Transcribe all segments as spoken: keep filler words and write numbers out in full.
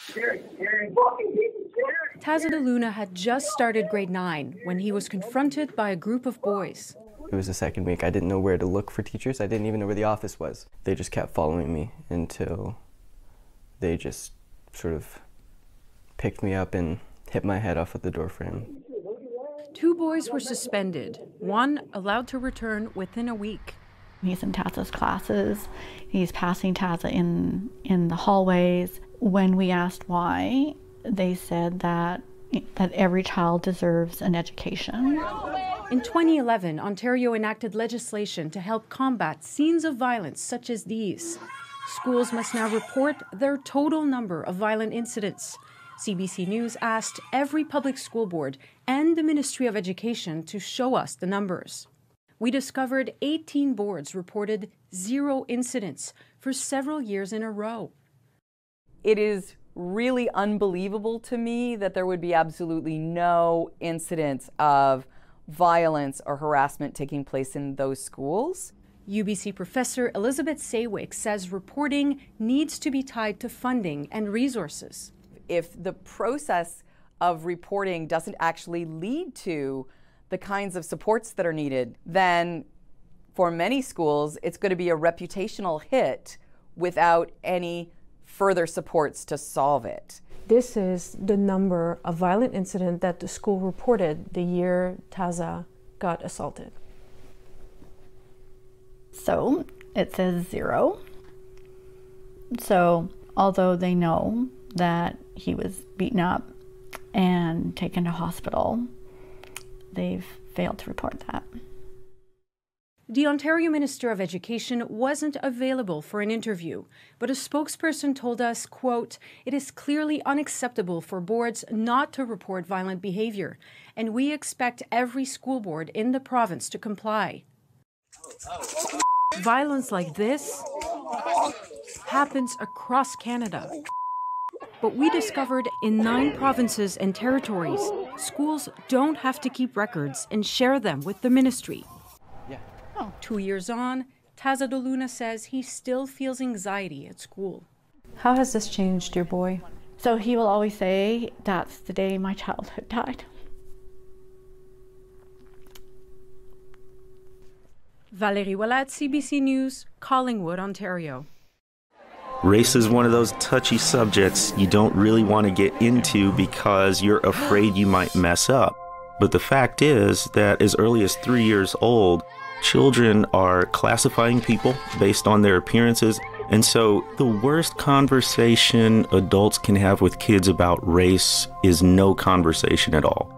Tazadaluna had just started grade nine when he was confronted by a group of boys. It was the second week. I didn't know where to look for teachers. I didn't even know where the office was. They just kept following me until they just sort of picked me up and hit my head off with the door frame. Two boys were suspended, one allowed to return within a week. He's in Taza's classes. He's passing Taza in, in the hallways. When we asked why, they said that, that every child deserves an education. In twenty eleven, Ontario enacted legislation to help combat scenes of violence such as these. Schools must now report their total number of violent incidents. C B C News asked every public school board and the Ministry of Education to show us the numbers. We discovered eighteen boards reported zero incidents for several years in a row. It is really unbelievable to me that there would be absolutely no incidents of violence or harassment taking place in those schools. U B C professor Elizabeth Saywick says reporting needs to be tied to funding and resources. If the process of reporting doesn't actually lead to the kinds of supports that are needed, then for many schools, it's going to be a reputational hit without any further supports to solve it. This is the number of violent incidents that the school reported the year Taza got assaulted. So it says zero. So although they know that he was beaten up and taken to hospital, they've failed to report that. The Ontario Minister of Education wasn't available for an interview, but a spokesperson told us, quote, "It is clearly unacceptable for boards not to report violent behavior, and we expect every school board in the province to comply." Violence like this happens across Canada. But we discovered in nine provinces and territories, schools don't have to keep records and share them with the ministry. Yeah. Oh. Two years on, Tazadaluna says he still feels anxiety at school. How has this changed your boy? So he will always say, "That's the day my childhood died." Valérie Ouellet, C B C News, Collingwood, Ontario. Race is one of those touchy subjects you don't really want to get into because you're afraid you might mess up. But the fact is that as early as three years old, children are classifying people based on their appearances. And so the worst conversation adults can have with kids about race is no conversation at all.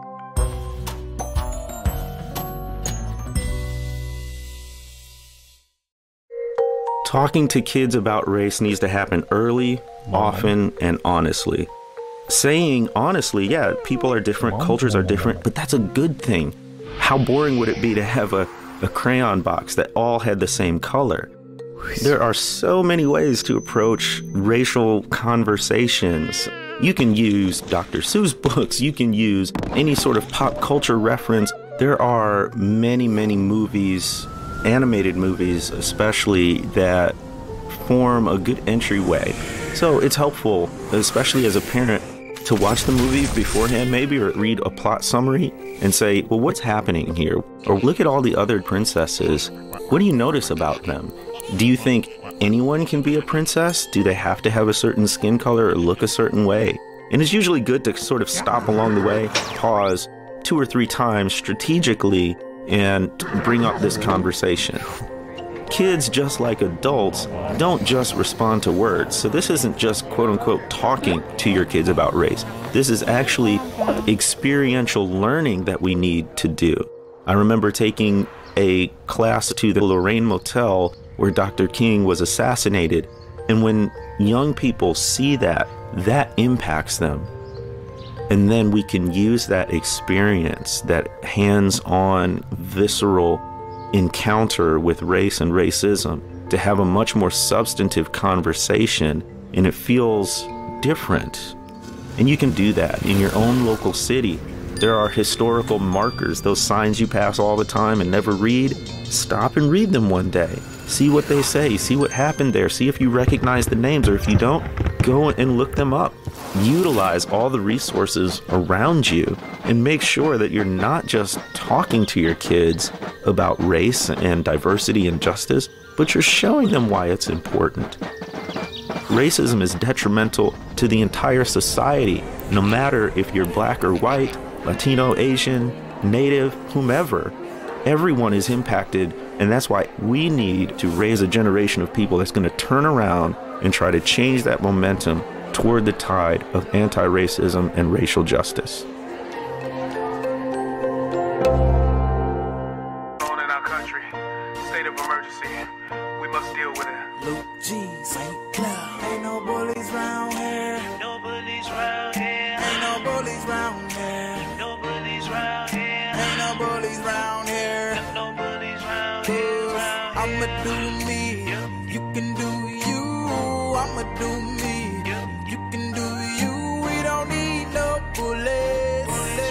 Talking to kids about race needs to happen early, often, and honestly. Saying honestly, yeah, people are different, cultures are different, but that's a good thing. How boring would it be to have a, a crayon box that all had the same color? There are so many ways to approach racial conversations. You can use Doctor Seuss books, you can use any sort of pop culture reference. There are many, many movies, animated movies especially, that form a good entryway. So it's helpful, especially as a parent, to watch the movie beforehand maybe, or read a plot summary and say, well, what's happening here? Or look at all the other princesses. What do you notice about them? Do you think anyone can be a princess? Do they have to have a certain skin color or look a certain way? And it's usually good to sort of stop along the way, pause two or three times strategically, and bring up this conversation. Kids, just like adults, don't just respond to words. So this isn't just quote-unquote talking to your kids about race. This is actually experiential learning that we need to do. I remember taking a class to the Lorraine Motel where Doctor King was assassinated. And when young people see that, that impacts them. And then we can use that experience, that hands-on, visceral encounter with race and racism, to have a much more substantive conversation, and it feels different. And you can do that in your own local city. There are historical markers, those signs you pass all the time and never read. Stop and read them one day. See what they say, see what happened there, see if you recognize the names, or if you don't, go and look them up. Utilize all the resources around you and make sure that you're not just talking to your kids about race and diversity and justice, but you're showing them why it's important. Racism is detrimental to the entire society, no matter if you're black or white, Latino, Asian, Native, whomever. Everyone is impacted, and that's why we need to raise a generation of people that's going to turn around and try to change that momentum toward the tide of anti-racism and racial justice. On in our country, state of emergency, we must deal with it. Luke G, Saint Cloud. Ain't no bullies round here. Ain't no bullies round here. Ain't no bullies round here. Ain't no bullies round here. Ain't no bullies round here. Ain't no bullies round here. I'ma do me. You can do you. I'ma do me. You can do you. We don't need no bullies.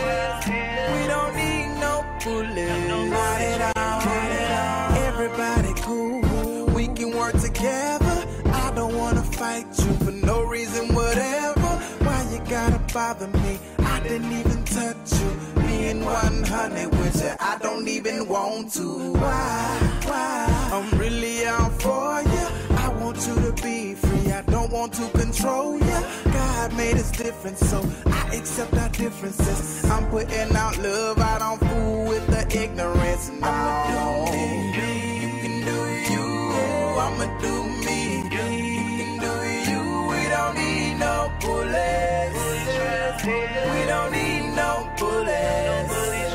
We don't need no bullies. Not at all. Everybody cool. We can work together. I don't wanna fight you for no reason, whatever. Why you gotta bother me? I didn't even touch you. Me and one hundred with you. I don't even want to. Why? Why? I'm really out for you. I want you to be free. I don't want to control you. God made us different, so I accept our differences. I'm putting out love. I don't fool with the ignorance. And I'ma do me. You can do you. I'ma do me. You can do you. We don't need no bullets. We don't need no bullets.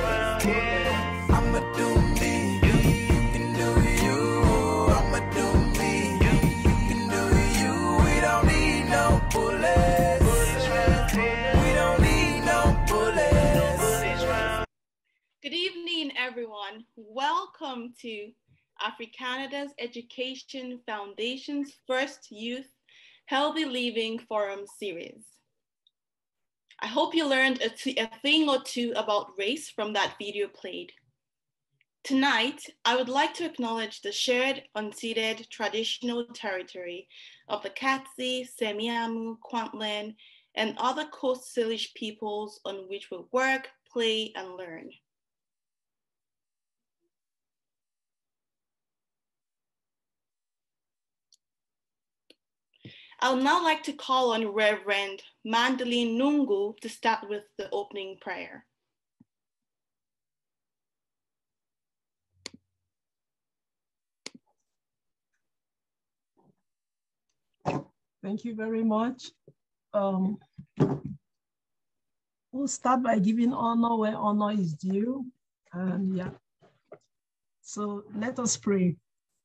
I'ma do me. You can do you. I'ma do me. You can do you. We don't need no bullets. We don't need no bullets. Good evening, everyone. Welcome to AfriCanada's Education Foundation's first Youth Healthy Living Forum series. I hope you learned a, t- a thing or two about race from that video played. Tonight, I would like to acknowledge the shared, unceded, traditional territory of the Katsi, Semiahmoo, Kwantlen, and other Coast Salish peoples on which we work, play, and learn. I would now like to call on Reverend Mandeline Nungu to start with the opening prayer. Thank you very much. Um, we'll start by giving honor where honor is due. And yeah, so let us pray.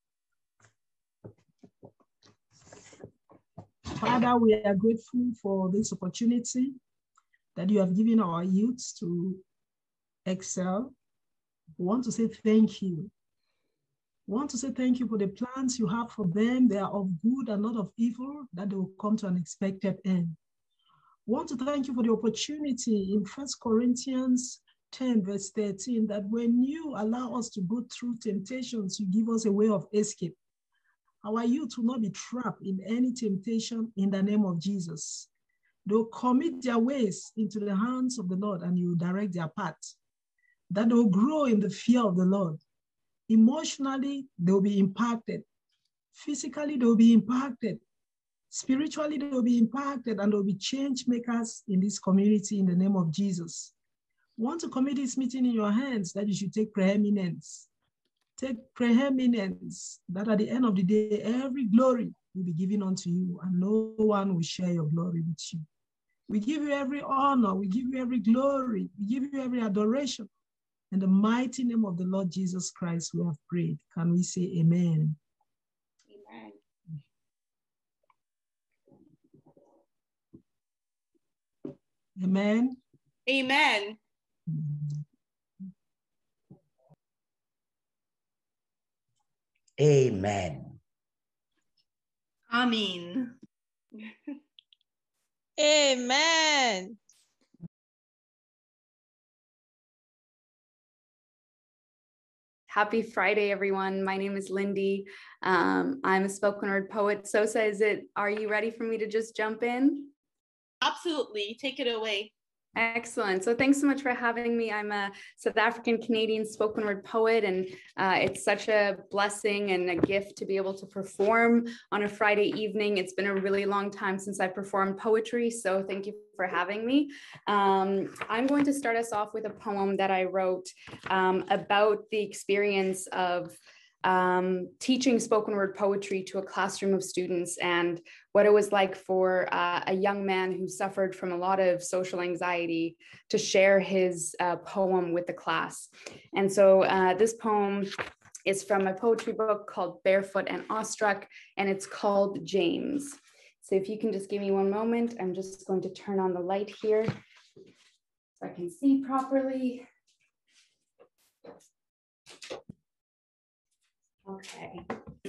Father, we are grateful for this opportunity that you have given our youth to excel. We want to say thank you. We want to say thank you for the plans you have for them. They are of good and not of evil, that they will come to an expected end. We want to thank you for the opportunity in First Corinthians ten, verse thirteen, that when you allow us to go through temptations, you give us a way of escape. Our youth will not be trapped in any temptation in the name of Jesus. They'll commit their ways into the hands of the Lord and you direct their path. That they'll grow in the fear of the Lord. Emotionally, they'll be impacted. Physically, they'll be impacted. Spiritually, they'll be impacted and they'll be change makers in this community in the name of Jesus. We want to commit this meeting in your hands that you should take preeminence. Take preeminence, that at the end of the day, every glory will be given unto you and no one will share your glory with you. We give you every honor, we give you every glory, we give you every adoration. In the mighty name of the Lord Jesus Christ, we have prayed. Can we say amen? Amen. Amen. Amen. Amen. Amen. Happy Friday, everyone. My name is Lindy. Um, I'm a spoken word poet. Sosa, is it, are you ready for me to just jump in? Absolutely. Take it away. Excellent. So thanks so much for having me. I'm a South African Canadian spoken word poet, and uh, it's such a blessing and a gift to be able to perform on a Friday evening. It's been a really long time since I performed poetry, so thank you for having me. Um, I'm going to start us off with a poem that I wrote um, about the experience of um, teaching spoken word poetry to a classroom of students, and what it was like for uh, a young man who suffered from a lot of social anxiety to share his uh, poem with the class. And so uh, this poem is from a poetry book called Barefoot and Awestruck, and it's called James. So if you can just give me one moment, I'm just going to turn on the light here so I can see properly. Okay.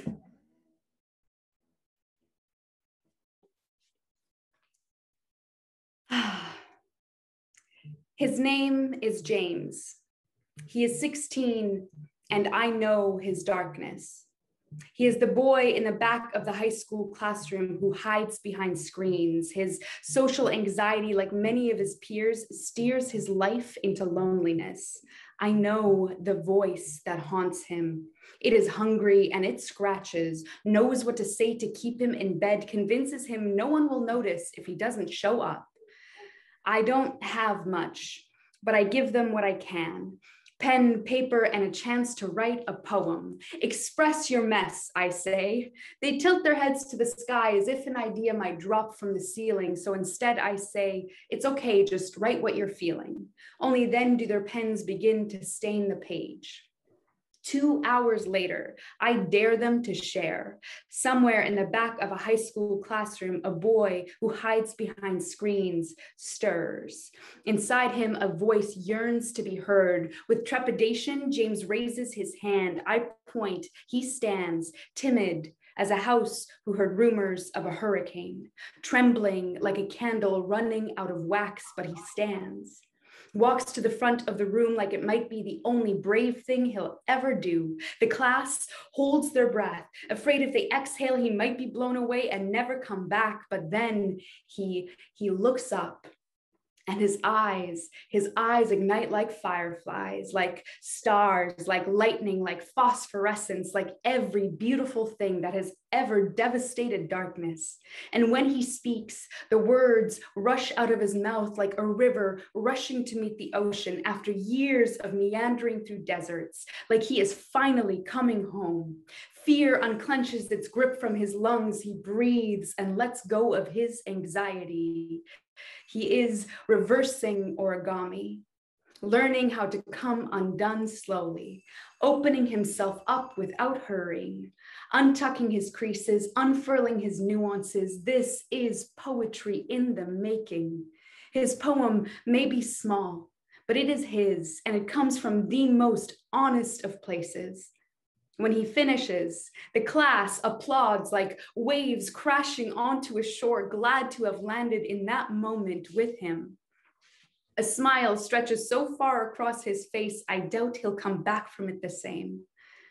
His name is James. He is sixteen, and I know his darkness. He is the boy in the back of the high school classroom who hides behind screens. His social anxiety, like many of his peers, steers his life into loneliness. I know the voice that haunts him. It is hungry and it scratches, knows what to say to keep him in bed, convinces him no one will notice if he doesn't show up. I don't have much, but I give them what I can. Pen, paper, and a chance to write a poem. Express your mess, I say. They tilt their heads to the sky as if an idea might drop from the ceiling. So instead I say, it's okay, just write what you're feeling. Only then do their pens begin to stain the page. Two hours later, I dare them to share. Somewhere in the back of a high school classroom, a boy who hides behind screens stirs. Inside him, a voice yearns to be heard. With trepidation, James raises his hand. I point. He stands, timid as a house who heard rumors of a hurricane, trembling like a candle running out of wax, but he stands. Walks to the front of the room like it might be the only brave thing he'll ever do. The class holds their breath, afraid if they exhale, he might be blown away and never come back. But then he, he looks up, and his eyes, his eyes ignite like fireflies, like stars, like lightning, like phosphorescence, like every beautiful thing that has ever devastated darkness. And when he speaks, the words rush out of his mouth like a river rushing to meet the ocean after years of meandering through deserts, like he is finally coming home. Fear unclenches its grip from his lungs. He breathes and lets go of his anxiety. He is reversing origami, learning how to come undone slowly, opening himself up without hurrying, untucking his creases, unfurling his nuances. This is poetry in the making. His poem may be small, but it is his, and it comes from the most honest of places. When he finishes, the class applauds like waves crashing onto a shore, glad to have landed in that moment with him. A smile stretches so far across his face, I doubt he'll come back from it the same.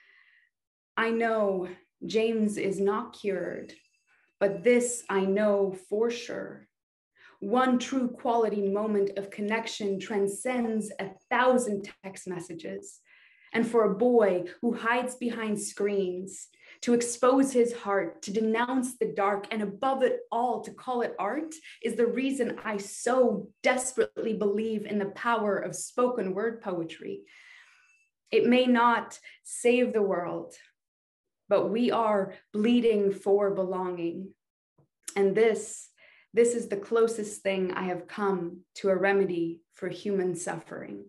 I know James is not cured, but this I know for sure. One true quality moment of connection transcends a thousand text messages. And for a boy who hides behind screens, to expose his heart, to denounce the dark, and above it all, to call it art, is the reason I so desperately believe in the power of spoken word poetry. It may not save the world, but we are bleeding for belonging. And this, this is the closest thing I have come to a remedy for human suffering.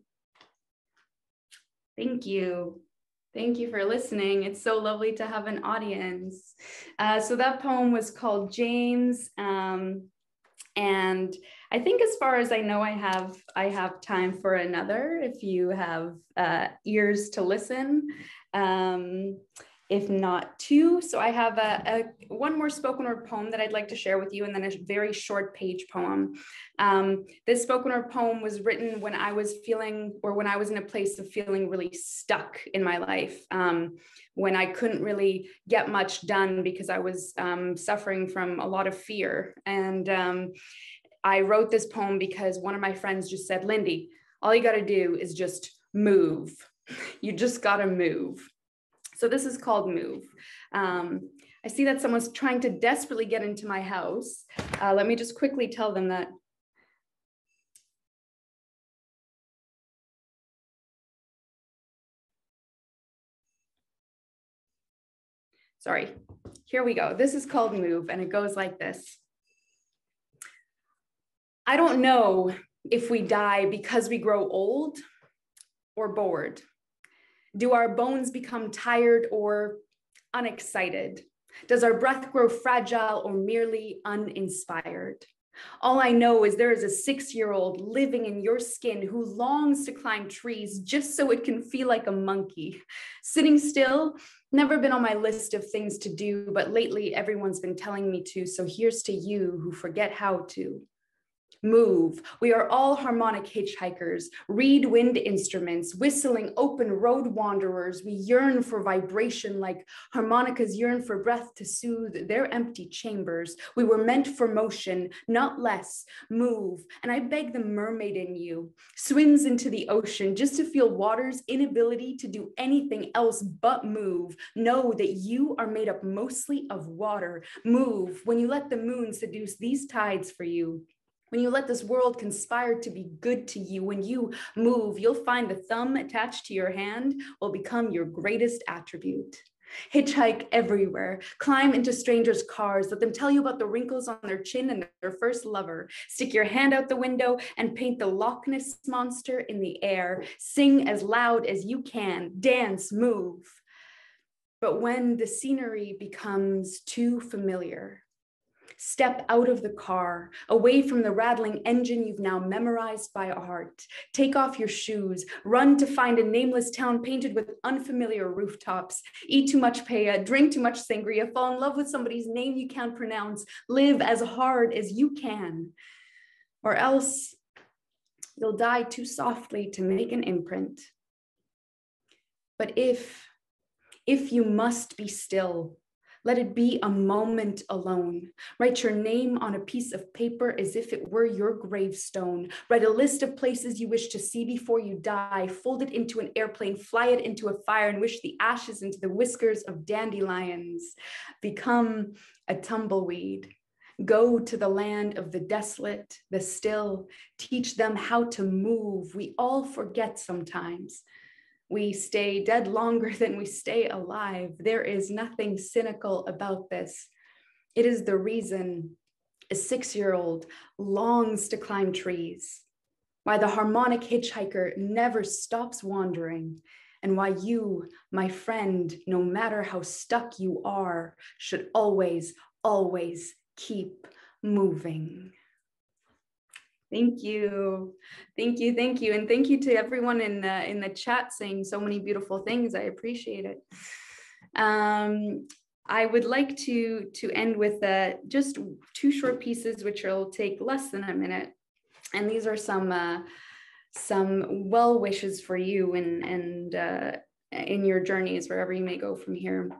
Thank you. Thank you for listening. It's so lovely to have an audience. Uh, so that poem was called James. Um, and I think as far as I know, I have, I have time for another if you have uh, ears to listen. Um, if not two. So I have a, a one more spoken word poem that I'd like to share with you, and then a very short page poem. Um, this spoken word poem was written when I was feeling, or when I was in a place of feeling really stuck in my life, um, when I couldn't really get much done because I was um, suffering from a lot of fear. And um, I wrote this poem because one of my friends just said, Lindy, all you got to do is just move. You just got to move. So this is called Move. Um, I see that someone's trying to desperately get into my house. Uh, let me just quickly tell them that. Sorry, here we go. This is called Move, and it goes like this. I don't know if we die because we grow old or bored. Do our bones become tired or unexcited? Does our breath grow fragile or merely uninspired? All I know is there is a six-year-old living in your skin who longs to climb trees just so it can feel like a monkey. Sitting still, never been on my list of things to do, but lately everyone's been telling me to, so here's to you who forget how to. Move. We are all harmonic hitchhikers, reed wind instruments, whistling open road wanderers. We yearn for vibration like harmonicas yearn for breath to soothe their empty chambers. We were meant for motion, not less. Move. And I beg the mermaid in you swims into the ocean just to feel water's inability to do anything else but move. Know that you are made up mostly of water. Move when you let the moon seduce these tides for you. When you let this world conspire to be good to you, when you move, you'll find the thumb attached to your hand will become your greatest attribute. Hitchhike everywhere, climb into strangers' cars, let them tell you about the wrinkles on their chin and their first lover. Stick your hand out the window and paint the Loch Ness monster in the air. Sing as loud as you can, dance, move. But when the scenery becomes too familiar, step out of the car, away from the rattling engine you've now memorized by heart. Take off your shoes, run to find a nameless town painted with unfamiliar rooftops. Eat too much paella, drink too much sangria, fall in love with somebody's name you can't pronounce. Live as hard as you can, or else you'll die too softly to make an imprint. But if, if you must be still, let it be a moment alone. Write your name on a piece of paper as if it were your gravestone. Write a list of places you wish to see before you die. Fold it into an airplane, fly it into a fire, and wish the ashes into the whiskers of dandelions. Become a tumbleweed. Go to the land of the desolate, the still. Teach them how to move. We all forget sometimes. We stay dead longer than we stay alive. There is nothing cynical about this. It is the reason a six-year-old longs to climb trees, why the harmonic hitchhiker never stops wandering, and why you, my friend, no matter how stuck you are, should always, always keep moving. Thank you. Thank you. Thank you. And thank you to everyone in the, in the chat saying so many beautiful things. I appreciate it. Um, I would like to, to end with uh, just two short pieces, which will take less than a minute. And these are some, uh, some well wishes for you and, and uh, in your journeys, wherever you may go from here.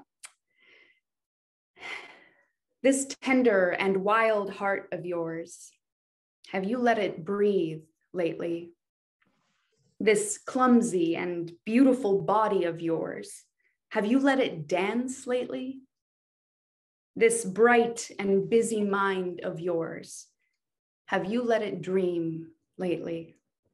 This tender and wild heart of yours, have you let it breathe lately? This clumsy and beautiful body of yours, have you let it dance lately? This bright and busy mind of yours, have you let it dream lately?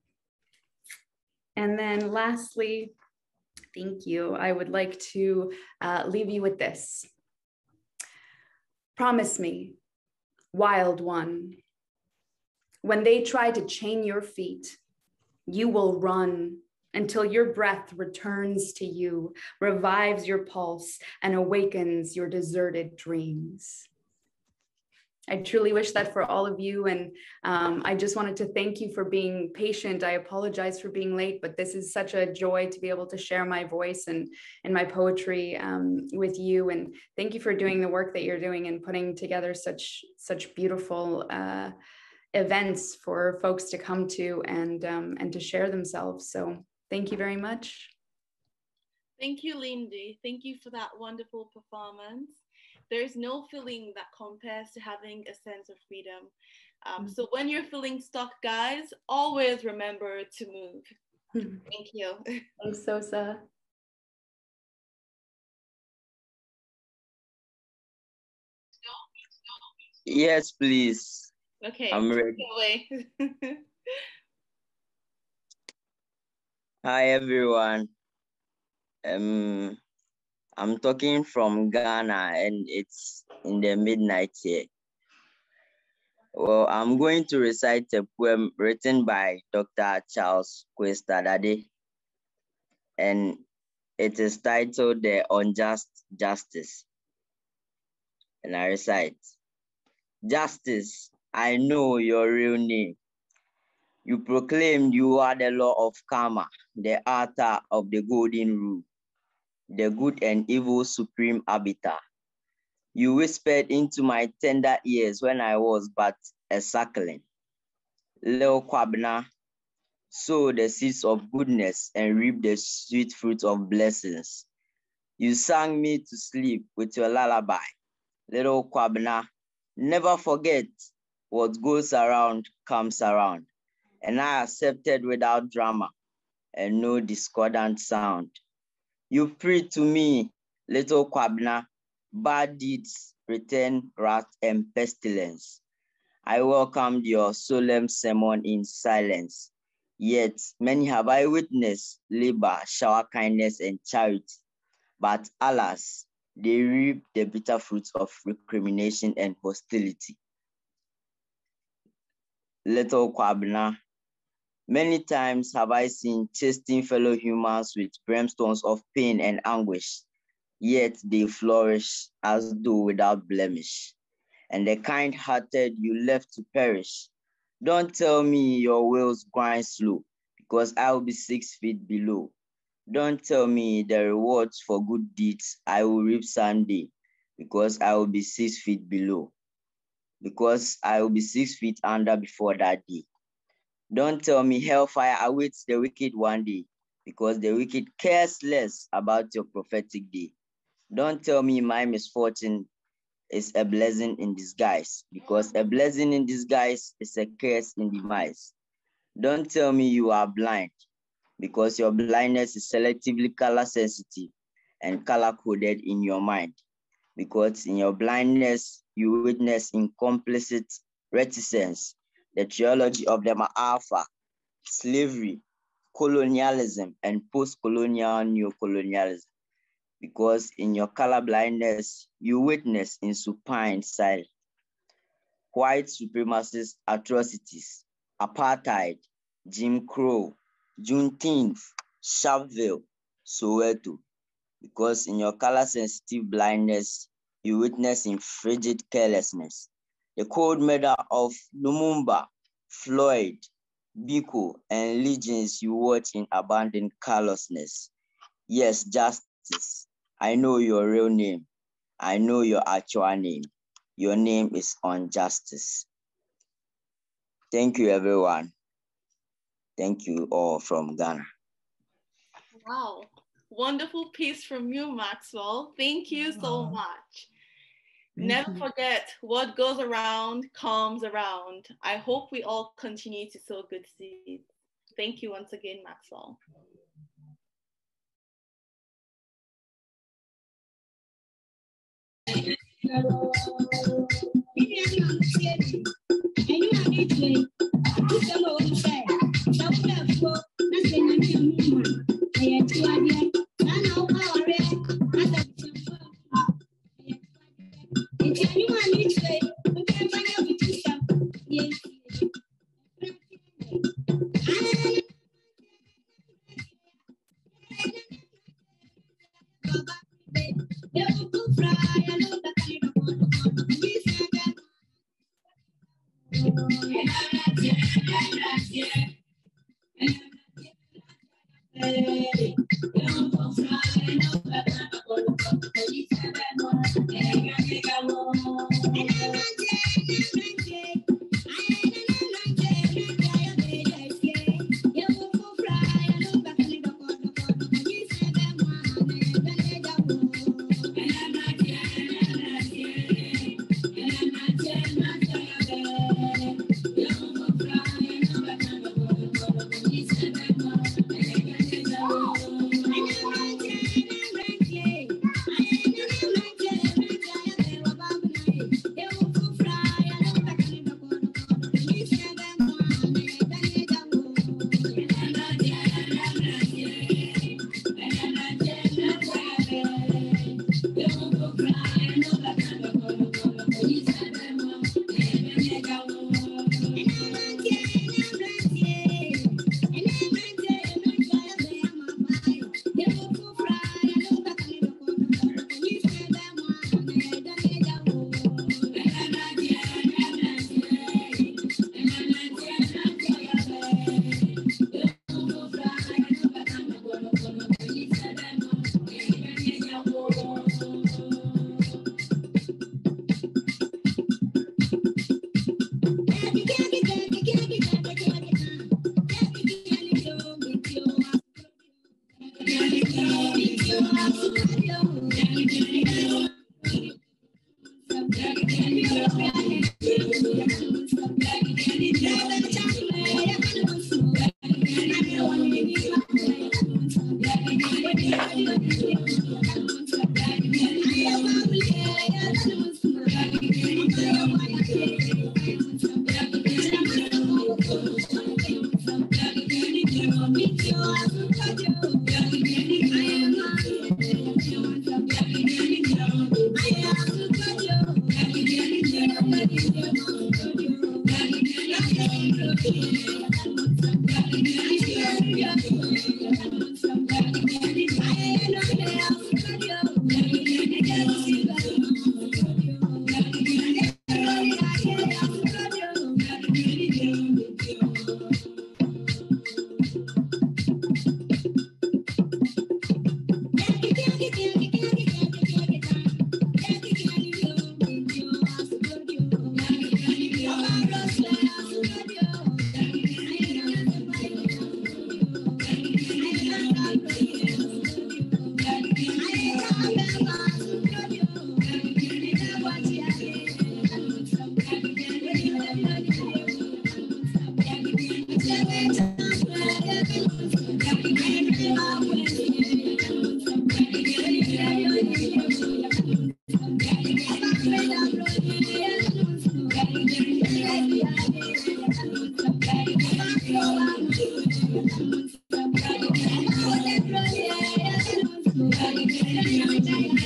And then lastly, thank you. I would like to uh, leave you with this. Promise me, wild one, when they try to chain your feet, you will run until your breath returns to you, revives your pulse, and awakens your deserted dreams. I truly wish that for all of you. And um, I just wanted to thank you for being patient. I apologize for being late, but this is such a joy to be able to share my voice and, and my poetry um, with you. And thank you for doing the work that you're doing and putting together such, such beautiful uh, events for folks to come to and, um, and to share themselves. So thank you very much. Thank you, Lindy. Thank you for that wonderful performance. There's no feeling that compares to having a sense of freedom. Um, mm-hmm. So when you're feeling stuck, guys, always remember to move. Mm-hmm. Thank you. Thanks, Sosa. Yes, please. Okay, I'm ready. away. Hi, everyone. Um, I'm talking from Ghana, and it's in the midnight here. Well, I'm going to recite a poem written by Doctor Charles Kwestadade, and it is titled The Unjust Justice. And I recite, Justice, I know your real name. You proclaimed you are the law of karma, the author of the golden rule, the good and evil supreme arbiter. You whispered into my tender ears when I was but a suckling. Leo Kwabna, sow the seeds of goodness and reap the sweet fruit of blessings. You sang me to sleep with your lullaby. Little Kwabna, never forget what goes around comes around. And I accepted without drama and no discordant sound. You prayed to me, little Kwabna, bad deeds return wrath and pestilence. I welcomed your solemn sermon in silence. Yet many have I witnessed labor, shower kindness and charity. But alas, they reap the bitter fruits of recrimination and hostility. Little Kwabna, many times have I seen chasing fellow humans with brimstones of pain and anguish, yet they flourish as though without blemish. And the kind-hearted you left to perish. Don't tell me your wheels grind slow, because I will be six feet below. Don't tell me the rewards for good deeds I will reap someday, because I will be six feet below. Because I will be six feet under before that day. Don't tell me hellfire awaits the wicked one day, because the wicked cares less about your prophetic day. Don't tell me my misfortune is a blessing in disguise, because a blessing in disguise is a curse in demise. Don't tell me you are blind, because your blindness is selectively color sensitive and color coded in your mind, because in your blindness you witness incomplicit reticence, the theology of the Ma'afa, slavery, colonialism, and post-colonial neocolonialism. Because in your color blindness, you witness in supine silence white supremacist atrocities, apartheid, Jim Crow, Juneteenth, Sharpeville, Soweto. Because in your color-sensitive blindness, you witness in frigid carelessness the cold murder of Lumumba, Floyd, Biko, and legions you watch in abandoned callousness. Yes, justice. I know your real name. I know your actual name. Your name is Unjustice. Thank you, everyone. Thank you all from Ghana. Wow. Wonderful piece from you, Maxwell. Thank you so much. Thank Never you. Forget, what goes around comes around. I hope we all continue to sow good seeds. Thank you once again, Maxwell.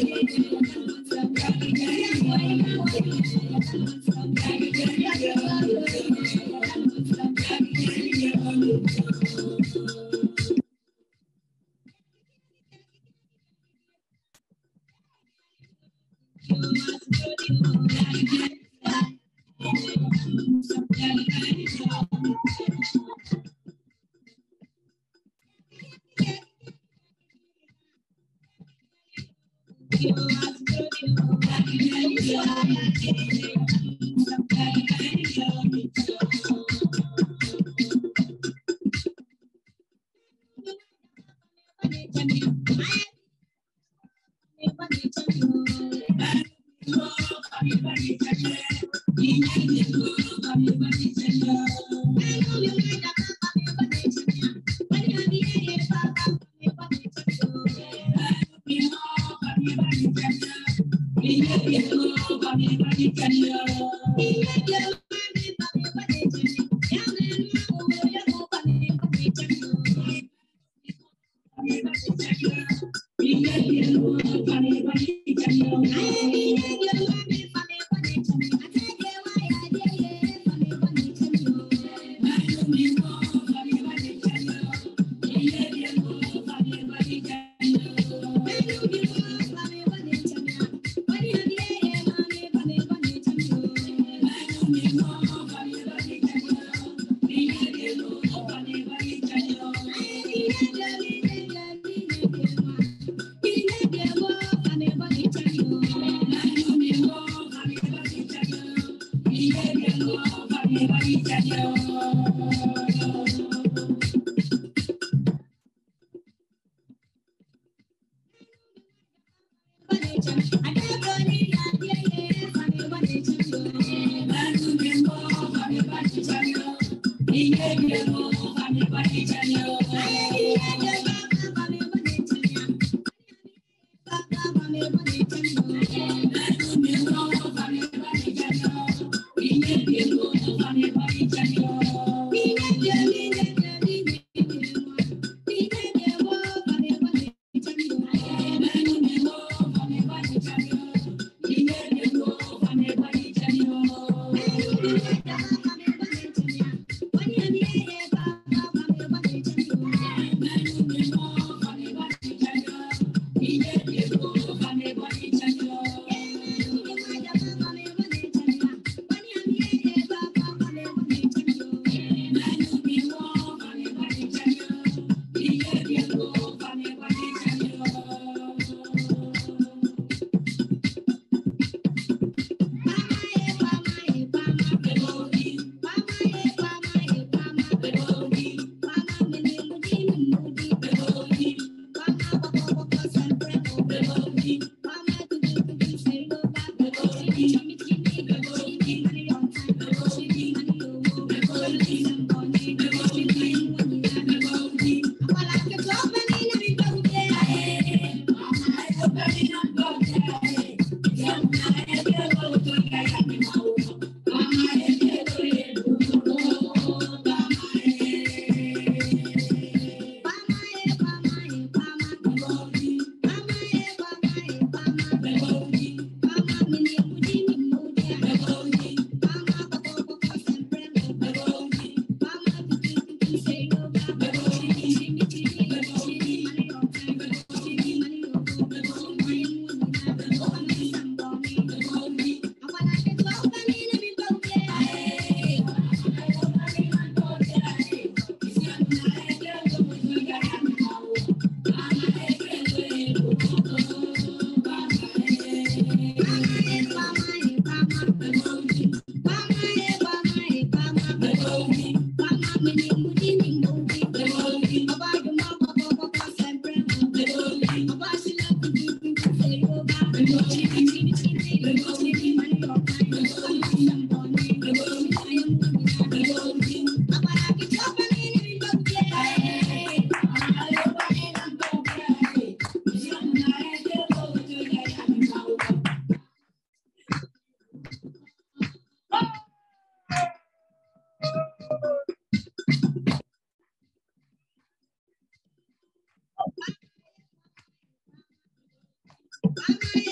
Bye.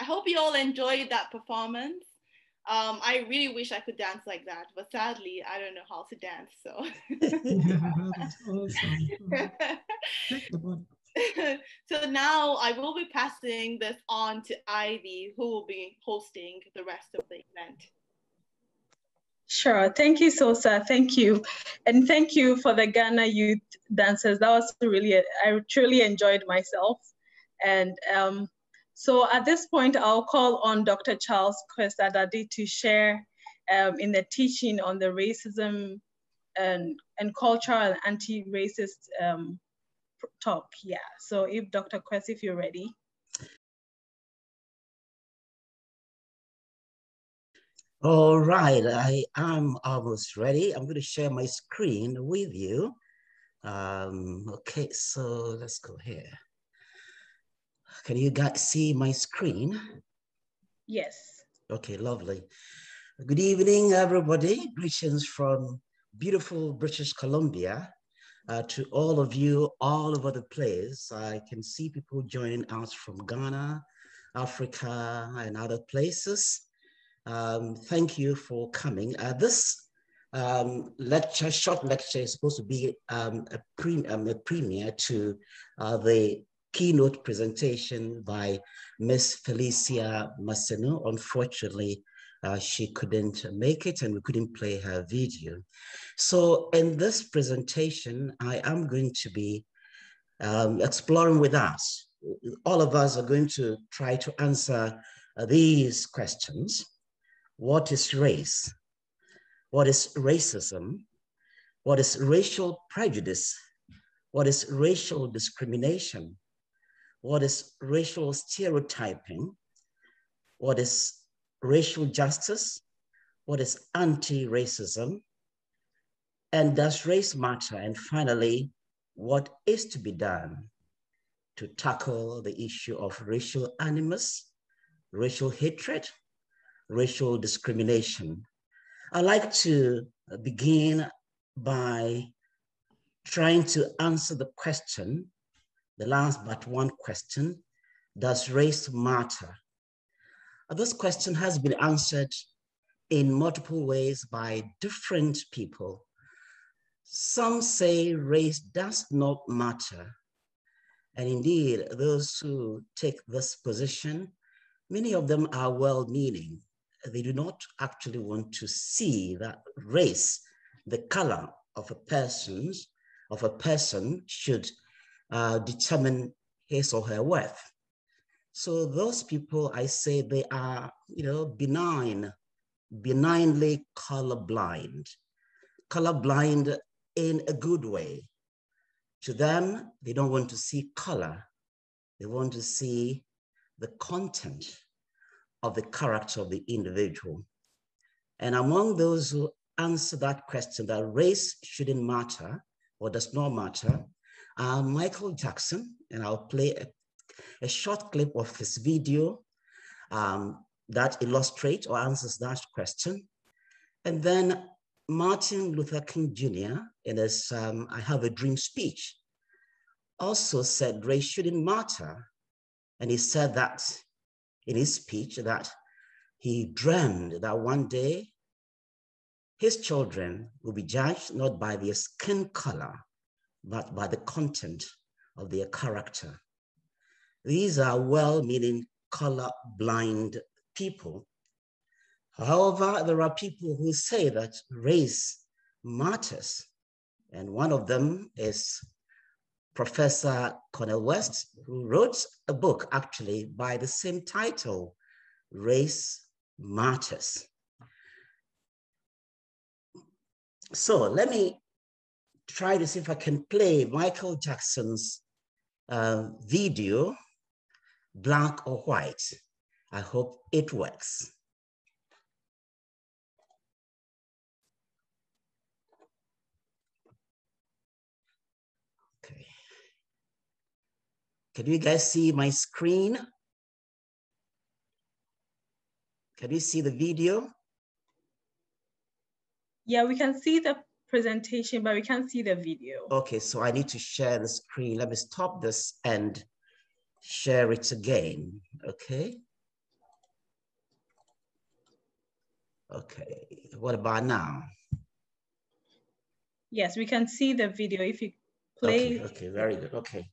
hope you all enjoyed that performance. Um, I really wish I could dance like that, but sadly, I don't know how to dance. So. Yeah, that's awesome. Take the body. So now I will be passing this on to Ivy, who will be hosting the rest of the event. Sure. Thank you, Sosa. Thank you. And thank you for the Ghana youth dancers. That was really, I truly enjoyed myself. And um, so at this point, I'll call on Doctor Charles Kwesi to share um, in the teaching on the racism and, and cultural and anti-racist um, talk. Yeah. So if Doctor Kwesi, if you're ready. All right, I am almost ready. I'm going to share my screen with you. Um, okay, so let's go here. Can you guys see my screen? Yes. Okay, lovely. Good evening, everybody. Greetings from beautiful British Columbia. Uh, to all of you all over the place. I can see people joining us from Ghana, Africa, and other places. Um, thank you for coming. Uh, this um, lecture, short lecture, is supposed to be um, a, pre um, a premiere to uh, the keynote presentation by Miss Felicia Masenu. Unfortunately, uh, she couldn't make it and we couldn't play her video. So in this presentation, I am going to be um, exploring with us. All of us are going to try to answer uh, these questions. What is race? What is racism? What is racial prejudice? What is racial discrimination? What is racial stereotyping? What is racial justice? What is anti-racism? And does race matter? And finally, what is to be done to tackle the issue of racial animus, racial hatred, racial discrimination? I'd like to begin by trying to answer the question, the last but one question, does race matter? This question has been answered in multiple ways by different people. Some say race does not matter. And indeed, those who take this position, many of them are well-meaning. They do not actually want to see that race, the color of a person's, of a person should uh, determine his or her worth. So those people, I say they are, you know, benign, benignly colorblind, colorblind in a good way. To them, they don't want to see color. They want to see the content of the character of the individual. And among those who answer that question, that race shouldn't matter or does not matter, are Michael Jackson, and I'll play a, a short clip of his video um, that illustrates or answers that question. And then Martin Luther King Junior in his um, I Have a Dream speech also said race shouldn't matter. And he said that in his speech that he dreamed that one day his children will be judged not by their skin color, but by the content of their character. These are well-meaning color-blind people. However, there are people who say that race matters. And one of them is Professor Cornel West, who wrote a book actually by the same title, Race Matters. So let me try to see if I can play Michael Jackson's uh, video, Black or White. I hope it works. Okay. Can you guys see my screen? Can you see the video? Yeah, we can see the presentation, but we can't see the video. Okay, so I need to share the screen. Let me stop this and share it again, okay? Okay, what about now? Yes, we can see the video if you play. Okay, okay, very good, okay.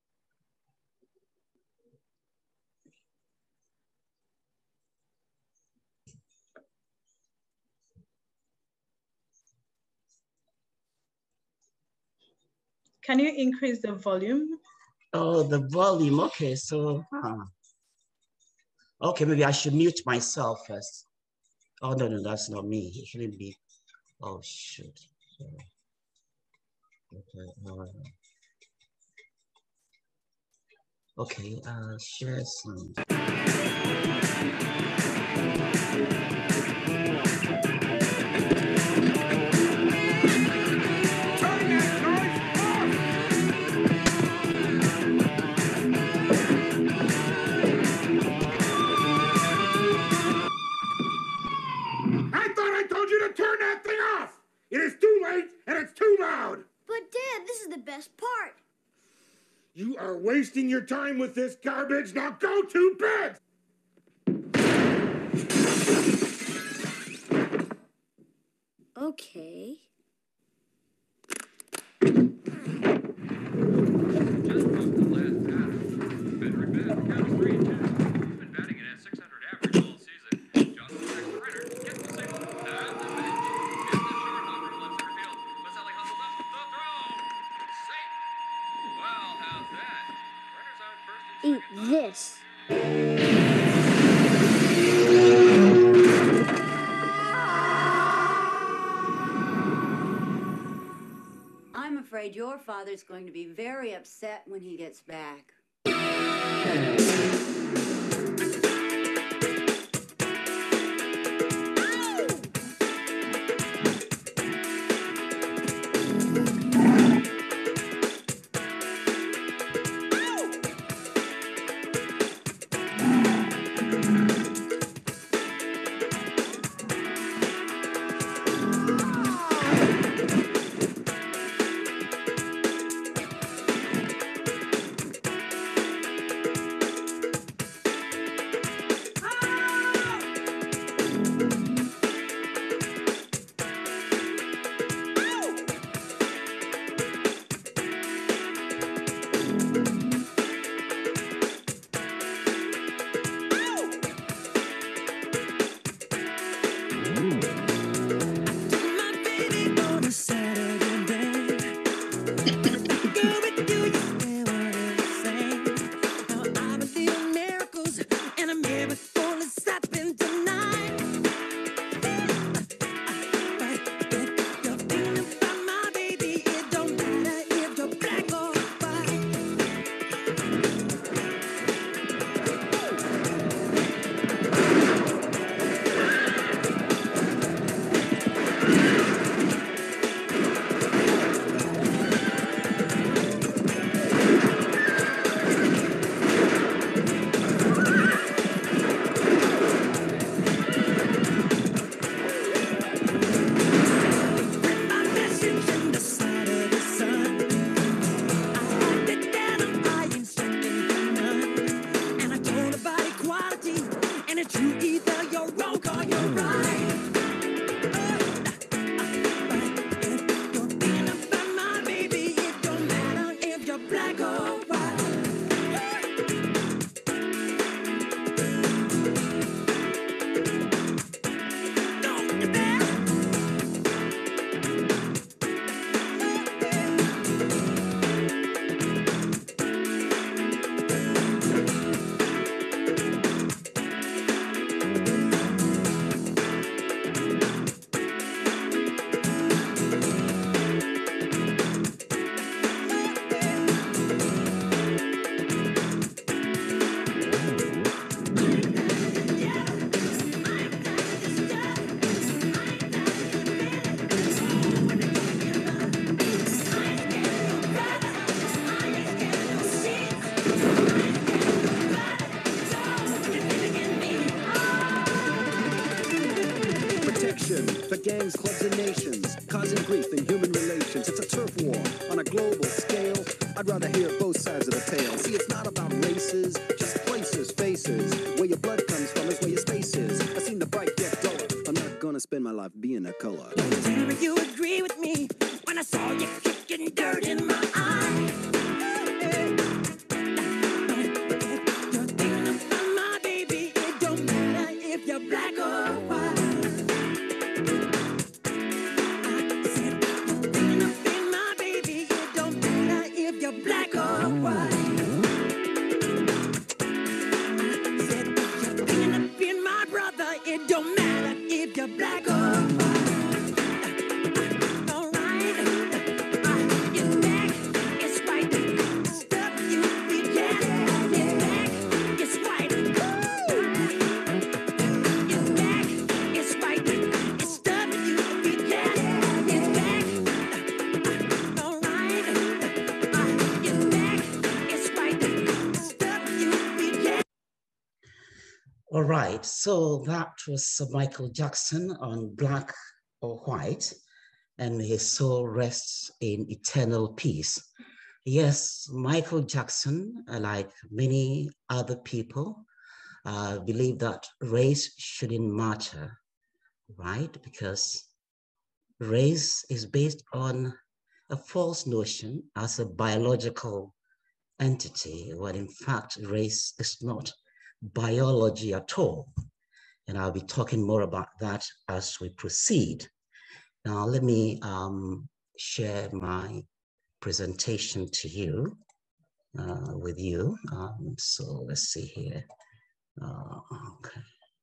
Can you increase the volume? Oh, the volume, okay, so, huh. Okay, maybe I should mute myself first. Oh, no, no, that's not me. It shouldn't be. Oh, shoot. Okay, uh, okay, uh, share some. Turn that thing off! It is too late and it's too loud! But Dad, this is the best part. You are wasting your time with this garbage. Now go to bed! Okay. Eat this. I'm afraid your father's going to be very upset when he gets back. For gangs, clubs, and nations, causing grief in human relations. It's a turf war on a global scale. I'd rather hear both sides of the tale. See, it's not about races, just places, faces. Where your blood comes from is where your space is. I seen the bright get duller. I'm not gonna in a color. Did you agree with me when I saw you kicking dirt in my eye? You're thinking about my baby. It don't matter if you're black or white. I said you're thinking about my baby. It don't matter if you're black or white. I said you're thinking about my brother. It don't matter if you're black or white. All right, so that was Michael Jackson on Black or White, and his soul rests in eternal peace. Yes, Michael Jackson, like many other people, uh, believe that race shouldn't matter, right? Because race is based on a false notion as a biological entity, when in fact race is not biology at all. And I'll be talking more about that as we proceed. Now, let me um, share my presentation to you, uh, with you. Um, so let's see here. Uh, okay.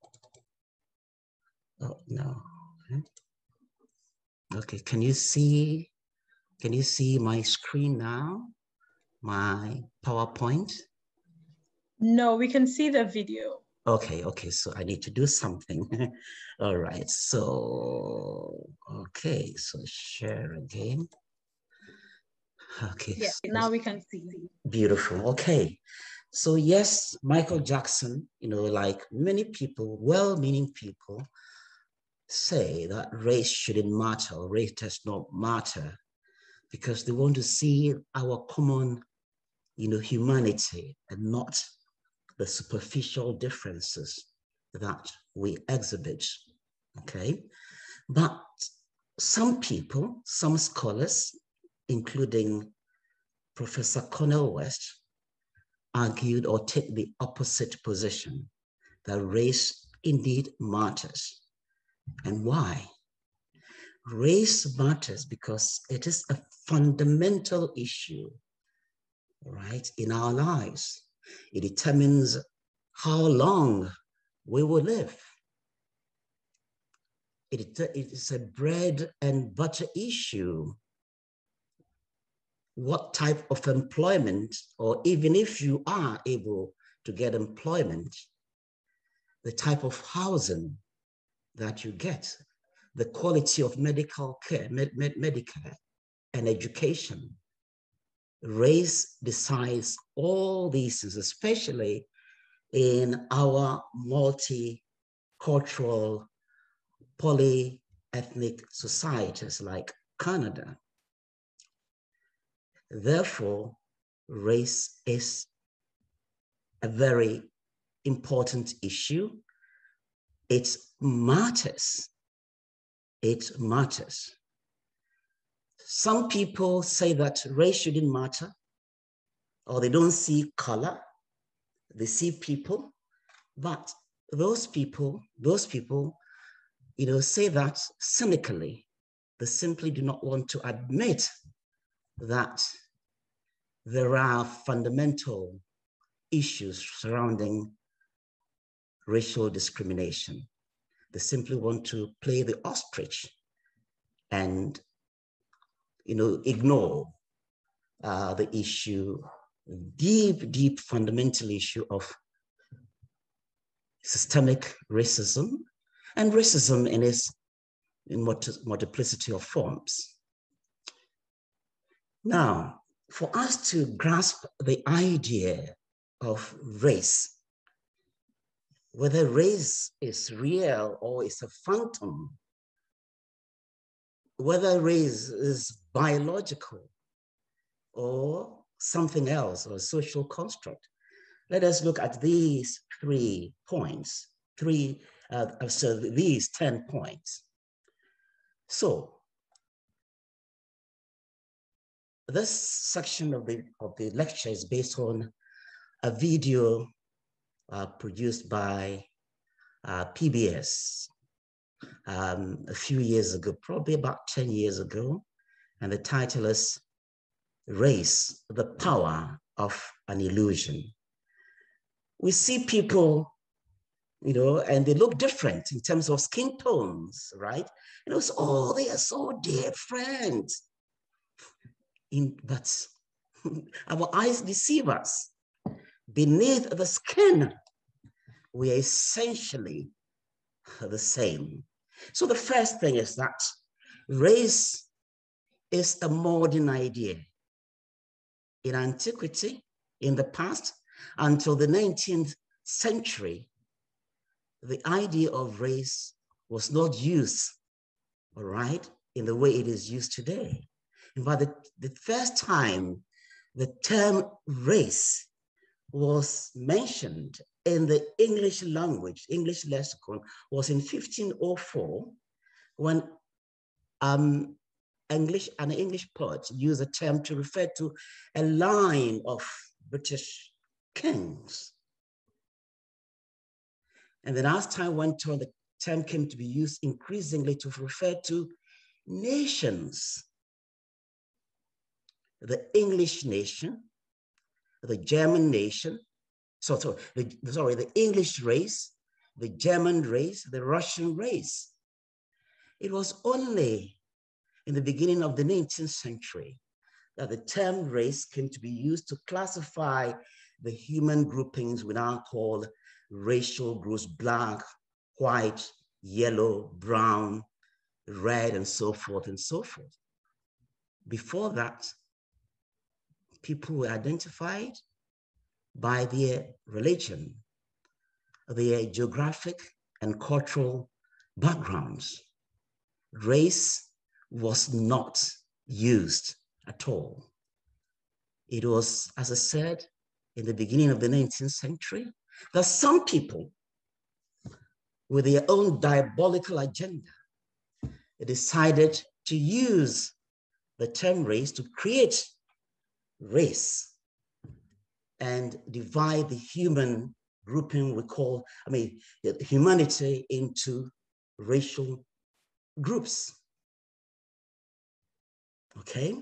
Oh, no. Okay. Okay, can you see, can you see my screen now? My PowerPoint? No, we can see the video. Okay, okay, so I need to do something. All right, so, okay, so share again. Okay. Yeah, So, now we can see. beautiful, okay. So yes, Michael Jackson, you know, like many people, well-meaning people, say that race shouldn't matter, race does not matter, because they want to see our common, you know, humanity and not the superficial differences that we exhibit, okay? But some people, some scholars, including Professor Cornel West, argued or take the opposite position, that race indeed matters. And why? Race matters because it is a fundamental issue, right, in our lives. It determines how long we will live. It, it is a bread and butter issue. What type of employment, or even if you are able to get employment, the type of housing that you get, the quality of medical care, med, med, Medicare, and education. Race decides all these things, especially in our multicultural, polyethnic societies like Canada. Therefore, race is a very important issue. It matters. It matters. Some people say that race shouldn't matter, or they don't see color, they see people, but those people, those people, you know, say that cynically. They simply do not want to admit that there are fundamental issues surrounding racial discrimination. They simply want to play the ostrich and, you know, ignore uh, the issue, deep, deep fundamental issue of systemic racism and racism in its in multiplicity of forms. Now, for us to grasp the idea of race, whether race is real or is a phantom, whether race is biological or something else, or a social construct, let us look at these three points, three, uh, so these ten points. So this section of the, of the lecture is based on a video uh, produced by uh, P B S um, a few years ago, probably about ten years ago. And the title is Race, the Power of an Illusion. We see people, you know, and they look different in terms of skin tones, right? And it's, oh, they are so different. In, but our eyes deceive us. Beneath the skin, we are essentially the same. So the first thing is that race is a modern idea. In antiquity, in the past, until the nineteenth century, the idea of race was not used, all right, in the way it is used today. In fact, the, the first time the term race was mentioned in the English language, English lexicon, was in fifteen oh four, when um, English, an English poet used a term to refer to a line of British kings. And then as time went on, the term came to be used increasingly to refer to nations. The English nation, the German nation, so, so the, sorry, the English race, the German race, the Russian race. It was only in the beginning of the nineteenth century that the term race came to be used to classify the human groupings we now call racial groups: black, white, yellow, brown, red, and so forth and so forth. Before that, people were identified by their religion, their geographic and cultural backgrounds. Race was not used at all. It was, as I said, in the beginning of the nineteenth century, that some people with their own diabolical agenda decided to use the term race to create race and divide the human grouping we call, I mean, humanity into racial groups. Okay?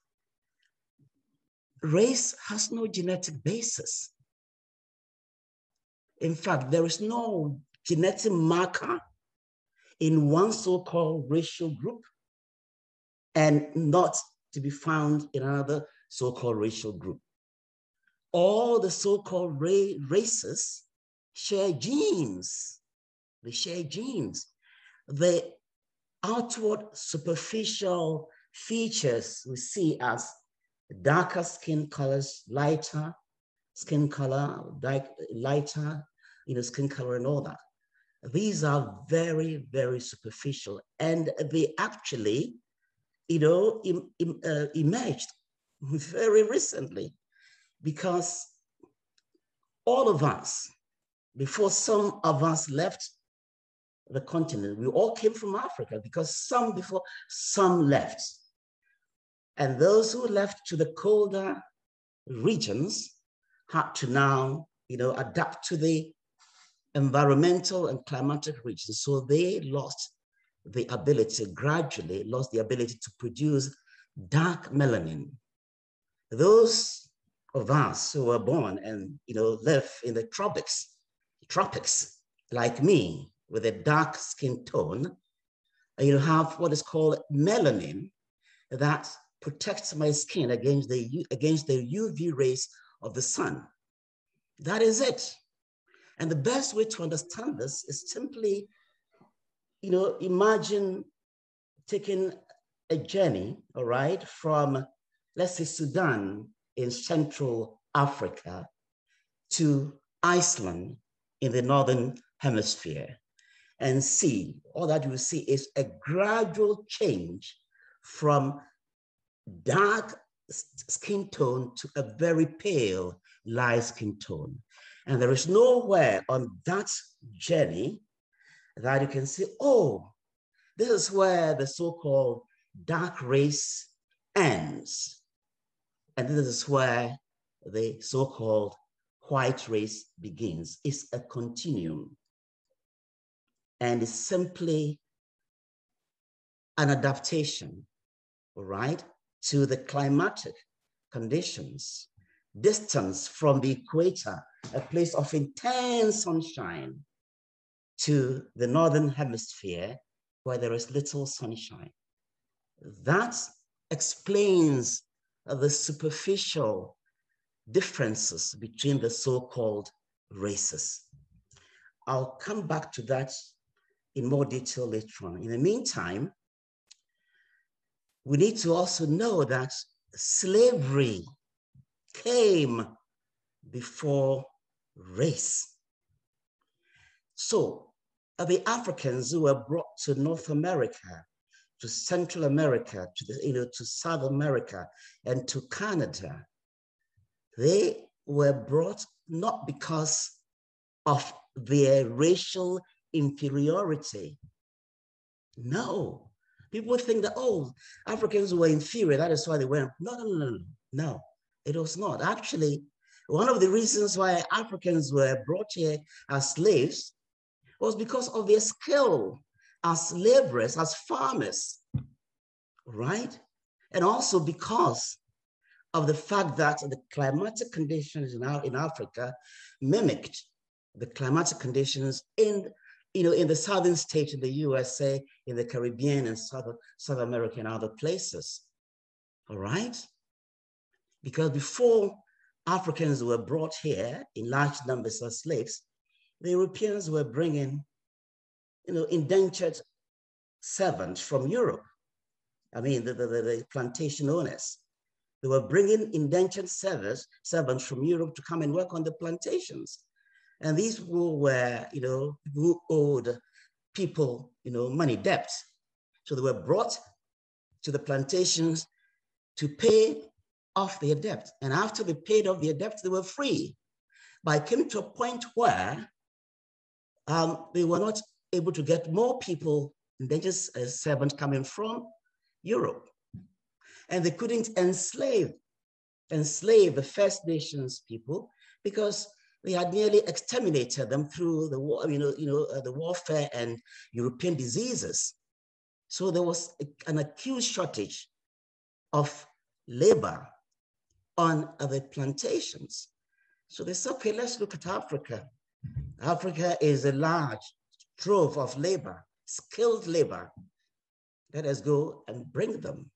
Race has no genetic basis. In fact, there is no genetic marker in one so-called racial group and not to be found in another so-called racial group. All the so-called ra races share genes. They share genes. The outward superficial features we see as darker skin colors, lighter skin color, lighter you know, skin color and all that. These are very, very superficial, and they actually, you know, im, im, uh, emerged very recently, because all of us, before some of us left the continent, we all came from Africa, because some before some left. And those who left to the colder regions had to now, you know, adapt to the environmental and climatic regions. So they lost the ability, gradually lost the ability to produce dark melanin. Those of us who were born and, you know, live in the tropics, tropics, like me, with a dark skin tone, you have what is called melanin that protects my skin against the, against the U V rays of the sun. That is it. And the best way to understand this is simply, you know, imagine taking a journey, all right, from, let's say, Sudan in Central Africa to Iceland in the Northern Hemisphere, and see, all that you will see is a gradual change from dark skin tone to a very pale light skin tone. And there is nowhere on that journey that you can say, oh, This is where the so-called dark race ends. And this is where the so-called white race begins. It's a continuum. And it's simply an adaptation, all right, to the climatic conditions, distance from the equator, a place of intense sunshine, to the northern hemisphere where there is little sunshine. That explains the superficial differences between the so-called races. I'll come back to that in more detail later on. In the meantime, we need to also know that slavery came before race. So uh, the Africans who were brought to North America, to Central America, to, the, you know, to South America, and to Canada, they were brought not because of their racial inferiority. No. People think that, oh, Africans were inferior, that is why they went. No, no, no, no, no, it was not. Actually, one of the reasons why Africans were brought here as slaves was because of their skill as laborers, as farmers, right? And also because of the fact that the climatic conditions in, our, in Africa mimicked the climatic conditions in, you know, in the southern states in the U S A, in the Caribbean and South, South America and other places, all right? Because before Africans were brought here in large numbers as slaves, the Europeans were bringing, you know, indentured servants from Europe. I mean, the, the, the plantation owners. They were bringing indentured servants, servants from Europe to come and work on the plantations. And these people were, you know, who owed people, you know, money debts. So they were brought to the plantations to pay off their debt. And after they paid off their debts, they were free. But it came to a point where um, they were not able to get more people, indentured uh, servants coming from Europe. And they couldn't enslave, enslave the First Nations people because they had nearly exterminated them through the war, you know, you know, uh, the warfare and European diseases. So there was a, an acute shortage of labor on uh, the plantations. So they said, okay, let's look at Africa. Africa is a large trove of labor, skilled labor. Let us go and bring them.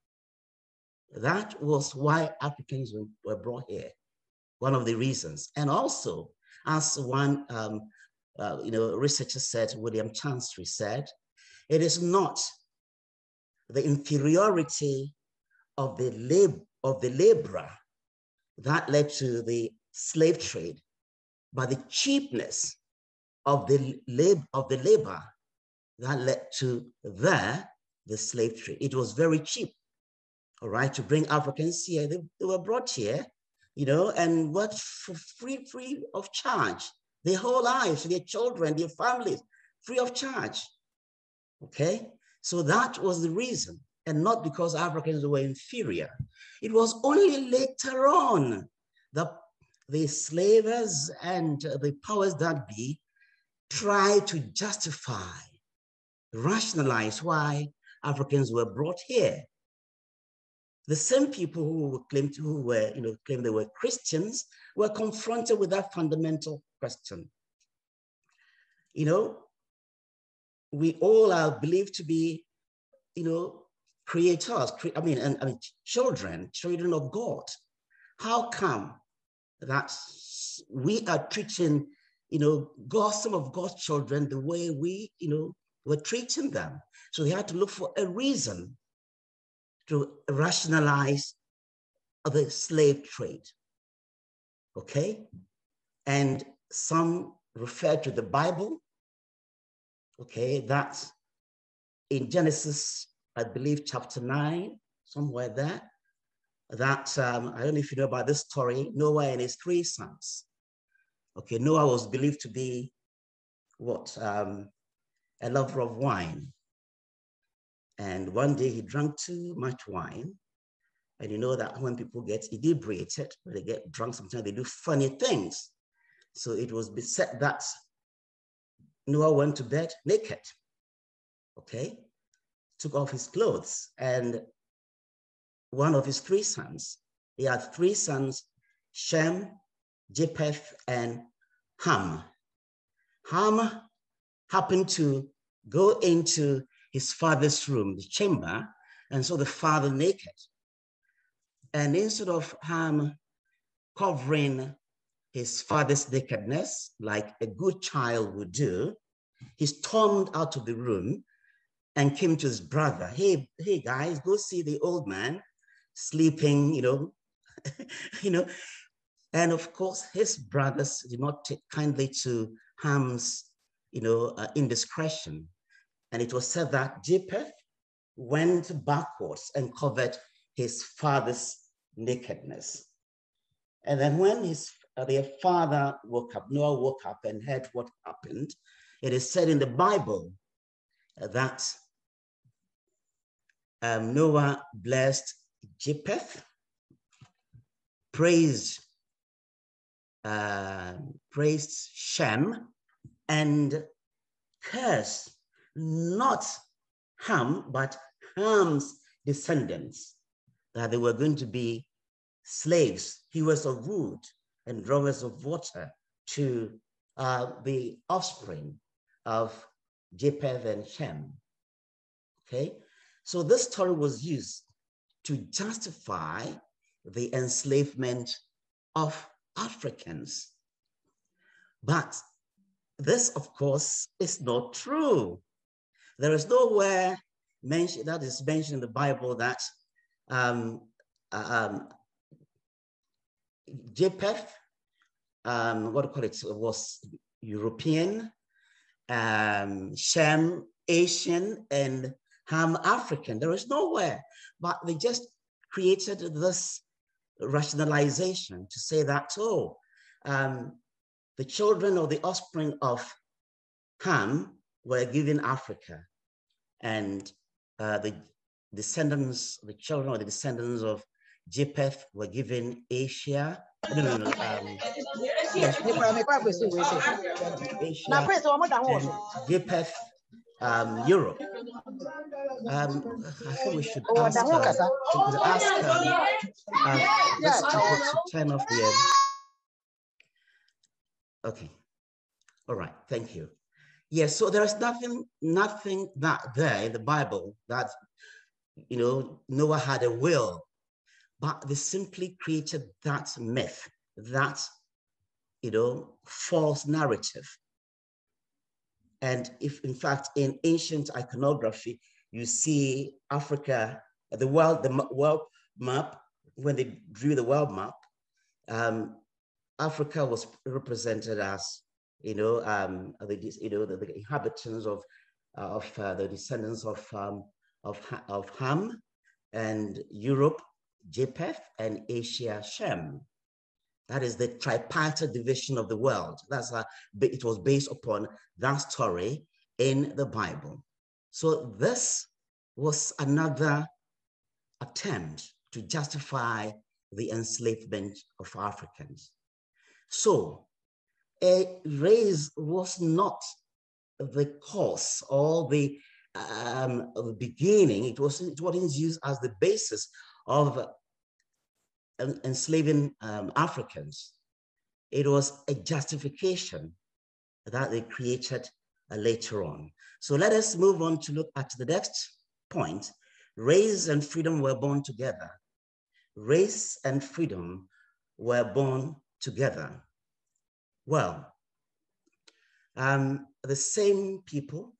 That was why Africans were brought here. One of the reasons. And also, as one um, uh, you know, researcher said, William Chancery said, it is not the inferiority of the, lab of the laborer that led to the slave trade, but the cheapness of the, lab of the labor that led to the, the slave trade. It was very cheap, all right, to bring Africans here. They, they were brought here, you know, and worked for free, free of charge, their whole lives, their children, their families, free of charge, okay? So that was the reason, and not because Africans were inferior. It was only later on that the slavers and the powers that be tried to justify, rationalize why Africans were brought here. The same people who claimed who were, you know, claimed they were Christians were confronted with that fundamental question. You know, we all are believed to be, you know, creators. Cre I mean, and I mean, children, children of God. How come that we are treating, you know, God, some of God's children the way we, you know, were treating them? So they had to look for a reason to rationalize the slave trade, okay? And some refer to the Bible, okay? That's in Genesis, I believe, chapter nine, somewhere there, that, um, I don't know if you know about this story, Noah and his three sons. Okay, Noah was believed to be, what, um, a lover of wine. And one day he drank too much wine. And you know that when people get inebriated, when they get drunk, sometimes they do funny things. So it was said that Noah went to bed naked, okay? Took off his clothes, and one of his three sons, he had three sons, Shem, Japheth, and Ham. Ham happened to go into his father's room, the chamber, and saw the father naked. And instead of Ham covering his father's nakedness, like a good child would do, he stormed out of the room and came to his brother. Hey, hey guys, go see the old man sleeping, you know, you know. And of course, his brothers did not take kindly to Ham's, you know, uh, indiscretion. And it was said that Japheth went backwards and covered his father's nakedness. And then when his uh, their father woke up, Noah woke up and heard what happened, it is said in the Bible that um, Noah blessed Japheth, praised, uh, praised Shem, and cursed not Ham, but Ham's descendants, that they were going to be slaves, hewers of wood and drawers of water to uh, the offspring of Japheth and Shem. Okay, so this story was used to justify the enslavement of Africans. But this, of course, is not true. There is nowhere mention, that is mentioned in the Bible that um, um, Japheth, um, what do you call it, was European, um, Shem, Asian, and Ham, African. There is nowhere, but they just created this rationalization to say that, oh, um, the children or the offspring of Ham were given Africa, and uh, the descendants, the children or the descendants of Japheth were given Asia. No, no, no. Um, yes, Asia, and Japheth, um, Europe. Um, I think we should ask, uh, we could ask um, uh, this people to turn off the. Um, okay. All right. Thank you. Yes. So there is nothing, nothing that there in the Bible that, you know, Noah had a will, but they simply created that myth, that, you know, false narrative. And if, in fact, in ancient iconography, you see Africa, the world, the world map, when they drew the world map, um, Africa was represented as, you know, um, the, you know, the, the inhabitants of, uh, of uh, the descendants of, um, of, of Ham, and Europe, Japheth, and Asia, Shem. That is the tripartite division of the world. That's a, it was based upon that story in the Bible. So this was another attempt to justify the enslavement of Africans. So a race was not the cause or the, um, the beginning. It was, it wasn't used as the basis of enslaving um, Africans. It was a justification that they created uh, later on. So let us move on to look at the next point. Race and freedom were born together. Race and freedom were born together. Well, um, the same people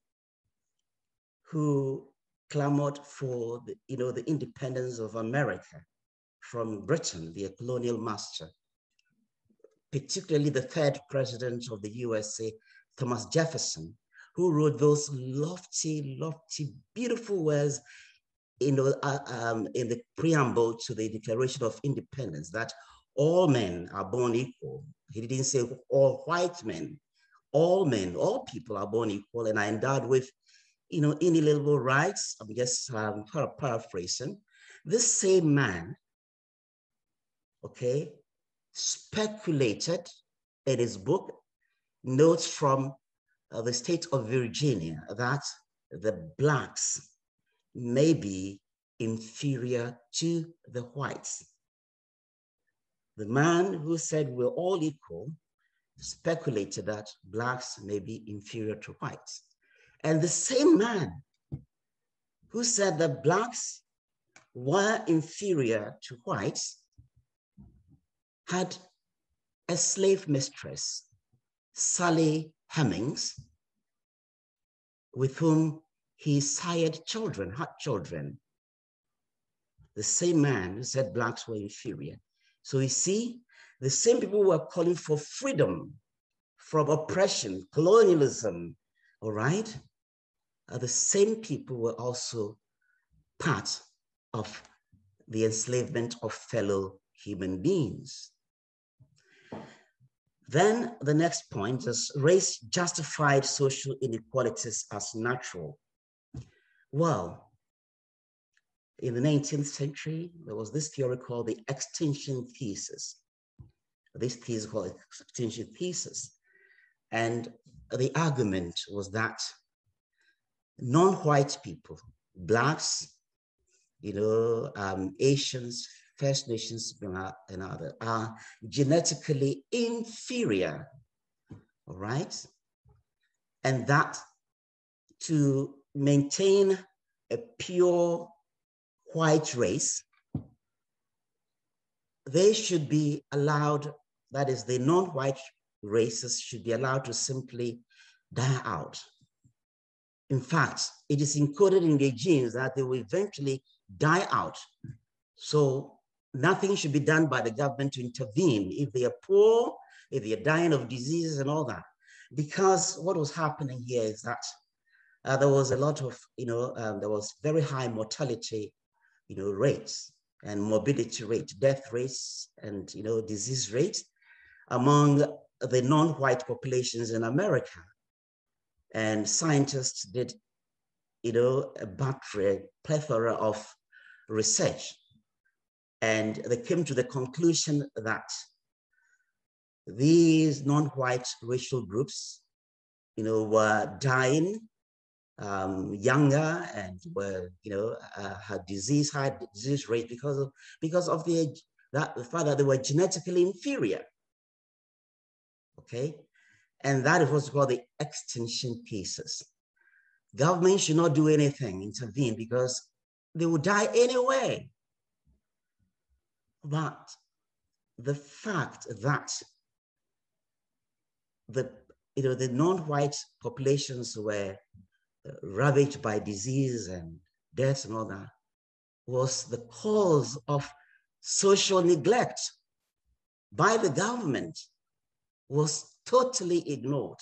who clamored for the, you know, the independence of America from Britain, the colonial master, particularly the third president of the U S A, Thomas Jefferson, who wrote those lofty, lofty, beautiful words, you know, uh, um, in the preamble to the Declaration of Independence, that all men are born equal. He didn't say all white men, all men, all people are born equal and are endowed with you know, inalienable rights, I'm just um, paraphrasing, this same man, okay, speculated in his book, Notes from uh, the State of Virginia, that the blacks may be inferior to the whites. The man who said we're all equal speculated that blacks may be inferior to whites. And the same man who said that blacks were inferior to whites had a slave mistress, Sally Hemings, with whom he sired children, had children. The same man who said blacks were inferior. So you see, the same people who are calling for freedom from oppression, colonialism, all right, are the same people who were also part of the enslavement of fellow human beings. Then the next point is race justified social inequalities as natural. Well, in the nineteenth century, there was this theory called the extinction thesis. This thesis called extinction thesis. And the argument was that non-white people, blacks, you know, um, Asians, First Nations, and other, are genetically inferior, all right? And that to maintain a pure white race, they should be allowed, that is, the non-white races should be allowed to simply die out. In fact, it is encoded in their genes that they will eventually die out. So nothing should be done by the government to intervene if they are poor, if they are dying of diseases and all that. Because what was happening here is that uh, there was a lot of, you know, um, there was very high mortality, you know, rates and morbidity rate, death rates and, you know, disease rates among the non-white populations in America. And scientists did, you know, a battery, plethora of research. And they came to the conclusion that these non-white racial groups, you know, were dying um, younger and were, you know, uh, had disease, high disease rate because of, because of the, that, the fact that they were genetically inferior, okay? And that is what's called the extinction thesis. Government should not do anything, intervene, because they will die anyway. But the fact that the, you know, the non-white populations were ravaged by disease and death and all that was the cause of social neglect by the government, was totally ignored.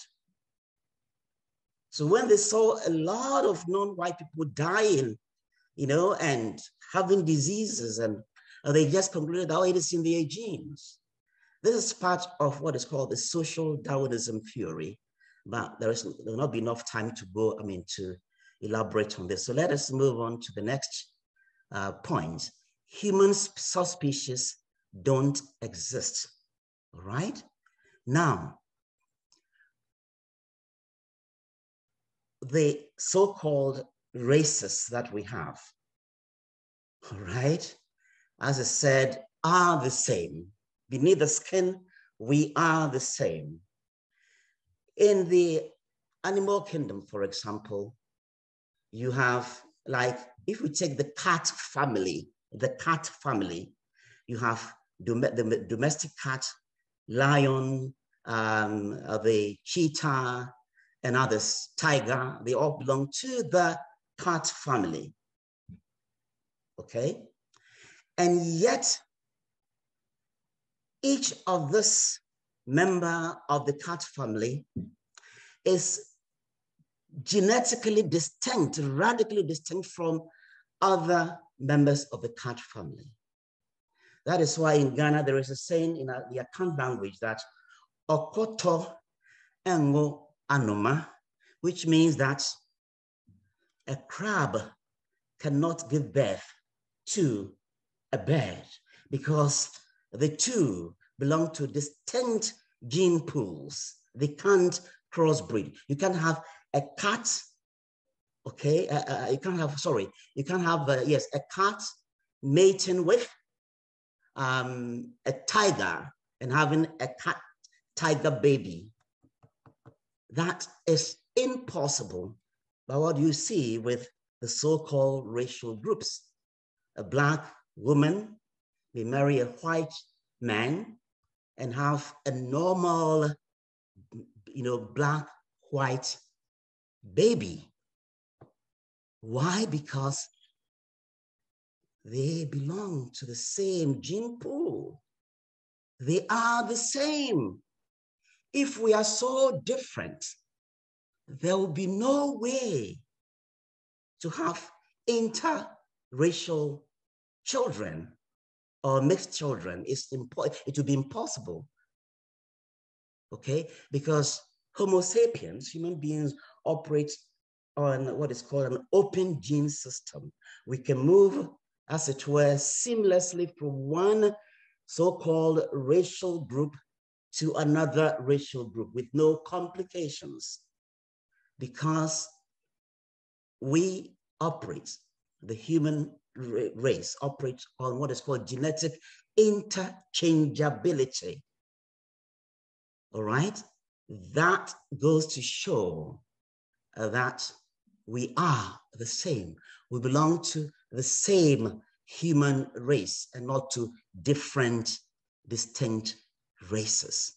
So when they saw a lot of non-white people dying, you know, and having diseases, and uh, they just concluded, oh, it is in their genes. This is part of what is called the social Darwinism theory, but there is there will not be enough time to go, I mean, to elaborate on this. So let us move on to the next uh, point. Human subspecies don't exist, all right? Now, the so-called races that we have, all right, as I said, are the same. Beneath the skin, we are the same. In the animal kingdom, for example, you have, like, if we take the cat family, the cat family, you have dom the domestic cat, lion, um, uh, the cheetah, and others, tiger, they all belong to the cat family, okay? And yet, each of this member of the cat family is genetically distinct, radically distinct from other members of the cat family. That is why in Ghana, there is a saying in the Akan language that Okoto Engo Anoma, which means that a crab cannot give birth to a bird because the two belong to distinct gene pools. They can't crossbreed. You can't have a cat, okay? Uh, uh, you can't have, sorry, you can't have, uh, yes, a cat mating with um, a tiger and having a cat tiger baby. That is impossible. But what you see with the so-called racial groups, a black woman may marry a white man and have a normal, you know, black, white baby. Why? Because they belong to the same gene pool. They are the same. If we are so different, there will be no way to have interracial children or mixed children. It's impo- it would be impossible, okay? Because Homo sapiens, human beings, operate on what is called an open gene system. We can move, as it were, seamlessly from one so-called racial group to another racial group with no complications, because we operate, the human race operates on what is called genetic interchangeability. All right? That goes to show uh, that we are the same. We belong to the same human race and not to different, distinct races.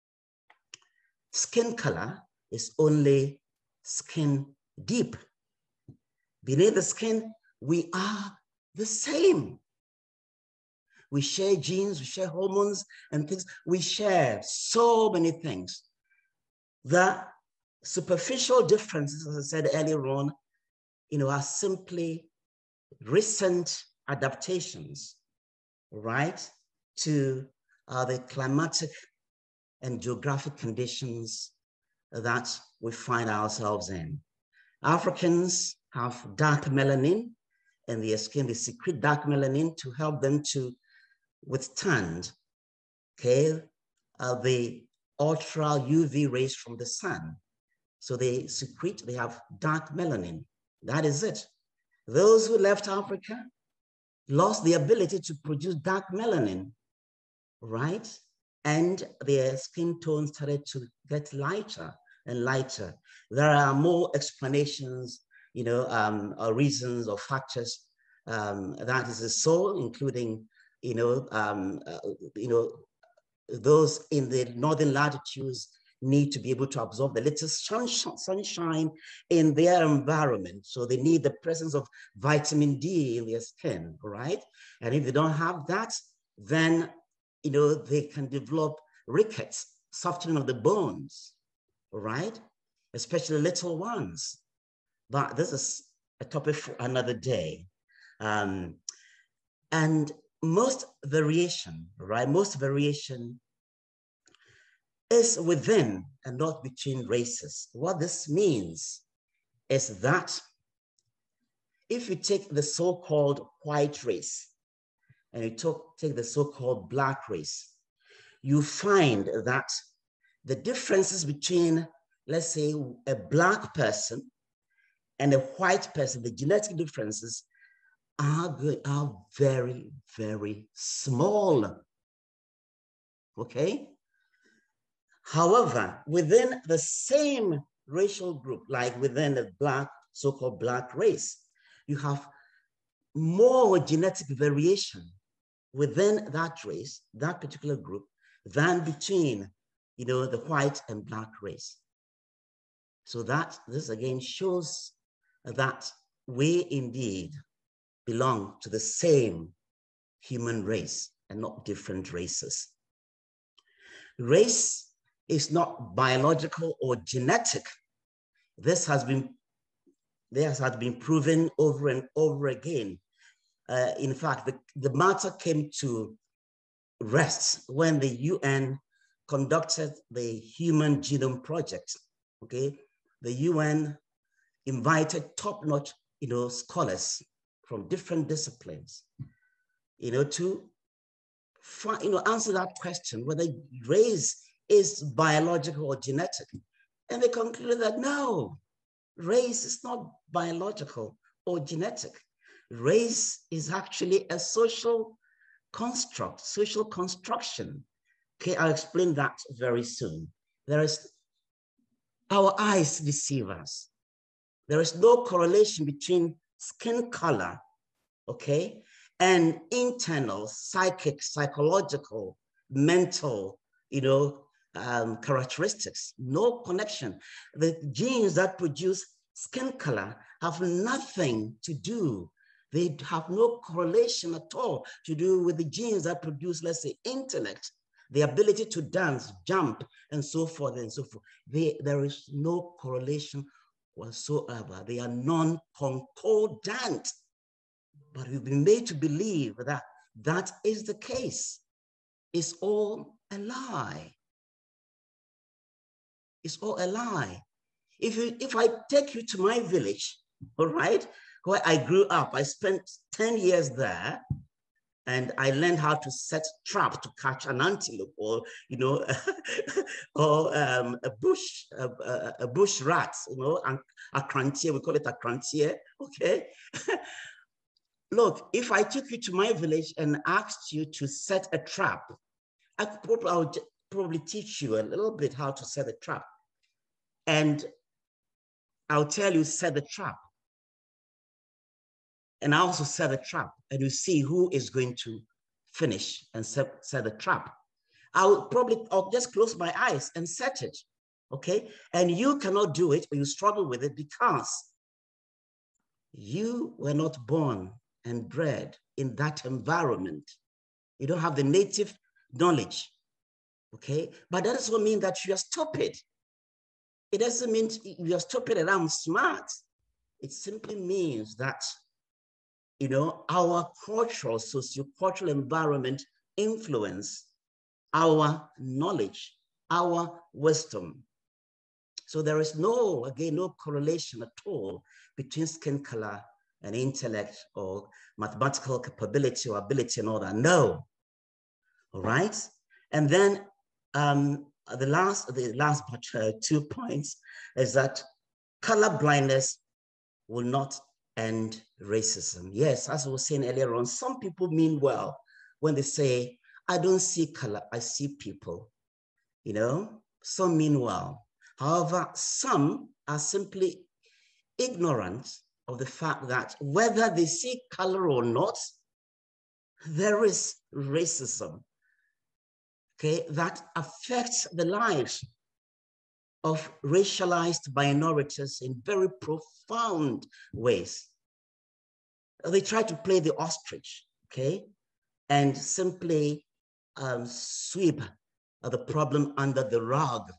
Skin color is only skin deep. Beneath the skin, we are the same. We share genes, we share hormones and things. We share so many things. The superficial differences, as I said earlier on, you know, are simply recent adaptations, right, to uh, the climatic and geographic conditions that we find ourselves in. Africans have dark melanin in their skin. They secrete dark melanin to help them to withstand, okay, uh, the ultra U V rays from the sun. So they secrete, they have dark melanin. That is it. Those who left Africa lost the ability to produce dark melanin, right? And their skin tone started to get lighter and lighter. There are more explanations, you know, um, or reasons or factors um, that is so, including, you know, um, uh, you know, those in the northern latitudes need to be able to absorb the little sunshine, sunshine in their environment. So they need the presence of vitamin D in their skin, right? And if they don't have that, then, you know, they can develop rickets, softening of the bones, right? Especially little ones. But this is a topic for another day. Um, and most variation, right? Most variation is within and not between races. What this means is that if you take the so-called white race and you talk, take the so-called black race, you find that the differences between, let's say, a black person and a white person, the genetic differences are good, are very, very small, okay? However, within the same racial group, like within the black, so-called black race, you have more genetic variation within that race, that particular group, than between, you know, the white and black race. So that, this again shows that we indeed belong to the same human race and not different races. Race is not biological or genetic. This has been, this has been proven over and over again. Uh, in fact, the, the matter came to rest when the U N conducted the Human Genome Project, okay? The U N invited top-notch, you know, scholars from different disciplines, you know, to find, you know, answer that question whether race is biological or genetic. And they concluded that no, race is not biological or genetic. Race is actually a social construct, social construction. Okay, I'll explain that very soon. There is, our eyes deceive us. There is no correlation between skin color, okay, and internal, psychic, psychological, mental, you know, um, characteristics. No connection. The genes that produce skin color have nothing to do. They have no correlation at all to do with the genes that produce, let's say, intellect, the ability to dance, jump, and so forth and so forth. They, there is no correlation whatsoever. They are non-concordant. But we've been made to believe that that is the case. It's all a lie. It's all a lie. If, you, if I take you to my village, all right, where I grew up, I spent ten years there, and I learned how to set trap to catch an antelope, or, you know, or um, a bush, a, a, a bush rat, you know, and a crantier, we call it a crantier, okay? Look, if I took you to my village and asked you to set a trap, I could probably, I would probably teach you a little bit how to set a trap. And I'll tell you, set the trap. And I also set a trap, and you see who is going to finish and set, set the trap. I will probably, I'll just close my eyes and set it, okay? And you cannot do it, or you struggle with it, because you were not born and bred in that environment. You don't have the native knowledge, okay? But that doesn't mean that you are stupid. It doesn't mean you are stupid and I'm smart. It simply means that, you know, our cultural, socio-cultural environment influence our knowledge, our wisdom. So there is no, again, no correlation at all between skin color and intellect or mathematical capability or ability and all that. No, all right? And then um, the last, the last but uh, two points is that color blindness will not end racism. Yes, as I was saying earlier on, some people mean well when they say, I don't see color, I see people. You know, some mean well. However, some are simply ignorant of the fact that whether they see color or not, there is racism, okay, that affects the lives of racialized minorities in very profound ways. They try to play the ostrich, okay, and simply um, sweep the problem under the rug,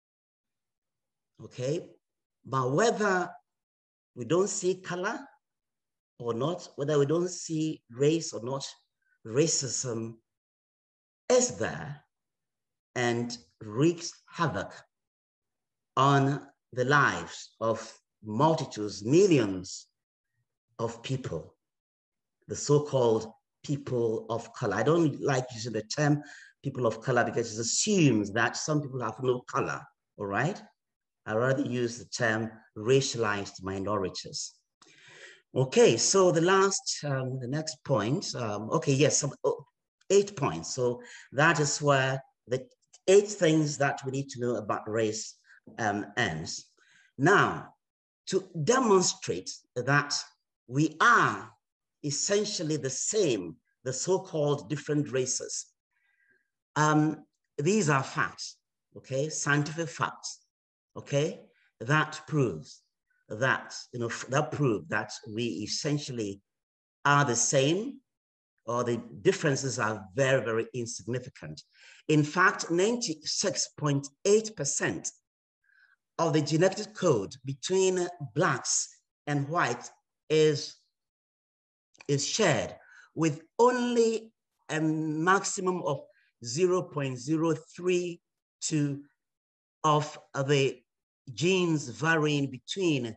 okay? But whether we don't see color or not, whether we don't see race or not, racism is there and wreaks havoc on the lives of multitudes, millions of people, the so-called people of color. I don't like using the term people of color because it assumes that some people have no color, all right? I rather use the term racialized minorities. Okay, so the last, um, the next point, um, okay, yes, some, oh, eight points. So that is where the eight things that we need to know about race um, ends. Now, to demonstrate that we are essentially the same, the so-called different races, um, these are facts, okay, scientific facts. Okay, that proves that, you know, that proves that we essentially are the same, or the differences are very, very insignificant. In fact, ninety-six point eight percent of the genetic code between blacks and whites is, is shared, with only a maximum of zero point zero three two of the genes varying between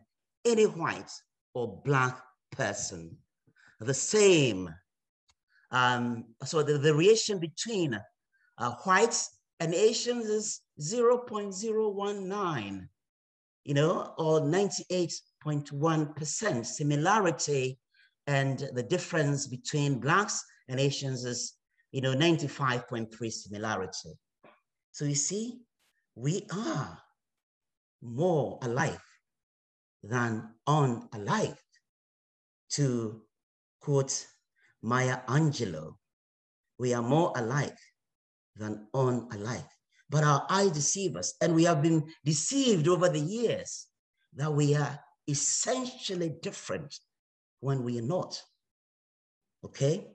any white or black person. The same. Um, so the variation between uh, whites and Asians is zero point zero one nine, you know, or ninety-eight point one percent similarity. And the difference between blacks and Asians is, you know, ninety-five point three similarity. So you see, we are more alike than unalike, to quote Maya Angelou. We are more alike than unalike. But our eyes deceive us, and we have been deceived over the years that we are essentially different when we are not. Okay?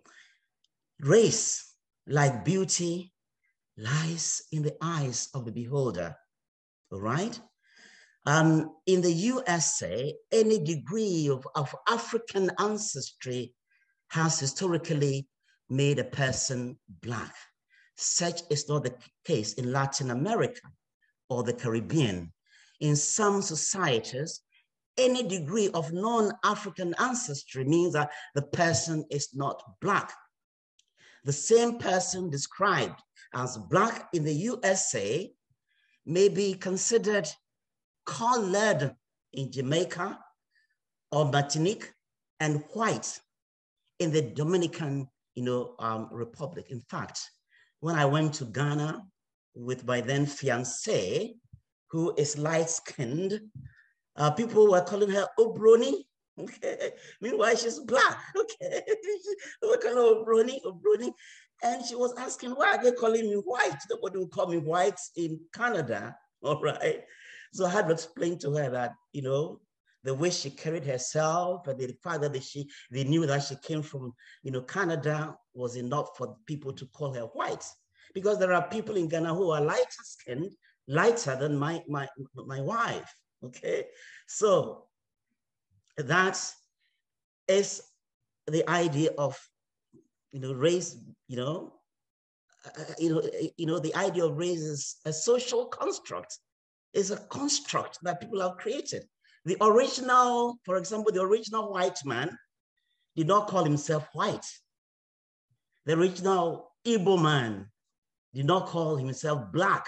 Race, like beauty, lies in the eyes of the beholder. All right? Um, in the U S A, any degree of, of African ancestry has historically made a person Black. Such is not the case in Latin America or the Caribbean. In some societies, any degree of non-African ancestry means that the person is not Black. The same person described as Black in the U S A may be considered colored in Jamaica or Martinique and white in the Dominican, you know, um, Republic. In fact, when I went to Ghana with my then fiancé, who is light-skinned, uh, people were calling her Obroni. Okay. Meanwhile, she's Black. Okay. They were calling her Obroni, Obroni. And she was asking, why are they calling me white? Nobody would call me white in Canada. All right. So I had to explain to her that, you know, the way she carried herself and the fact that she, they knew that she came from, you know, Canada was enough for people to call her white. Because there are people in Ghana who are lighter skinned, lighter than my, my, my wife, okay? So that is the idea of, you know, race, you know, uh, you know, you know, the idea of race is a social construct, is a construct that people have created. The original, for example, the original white man did not call himself white. The original Igbo man did not call himself Black.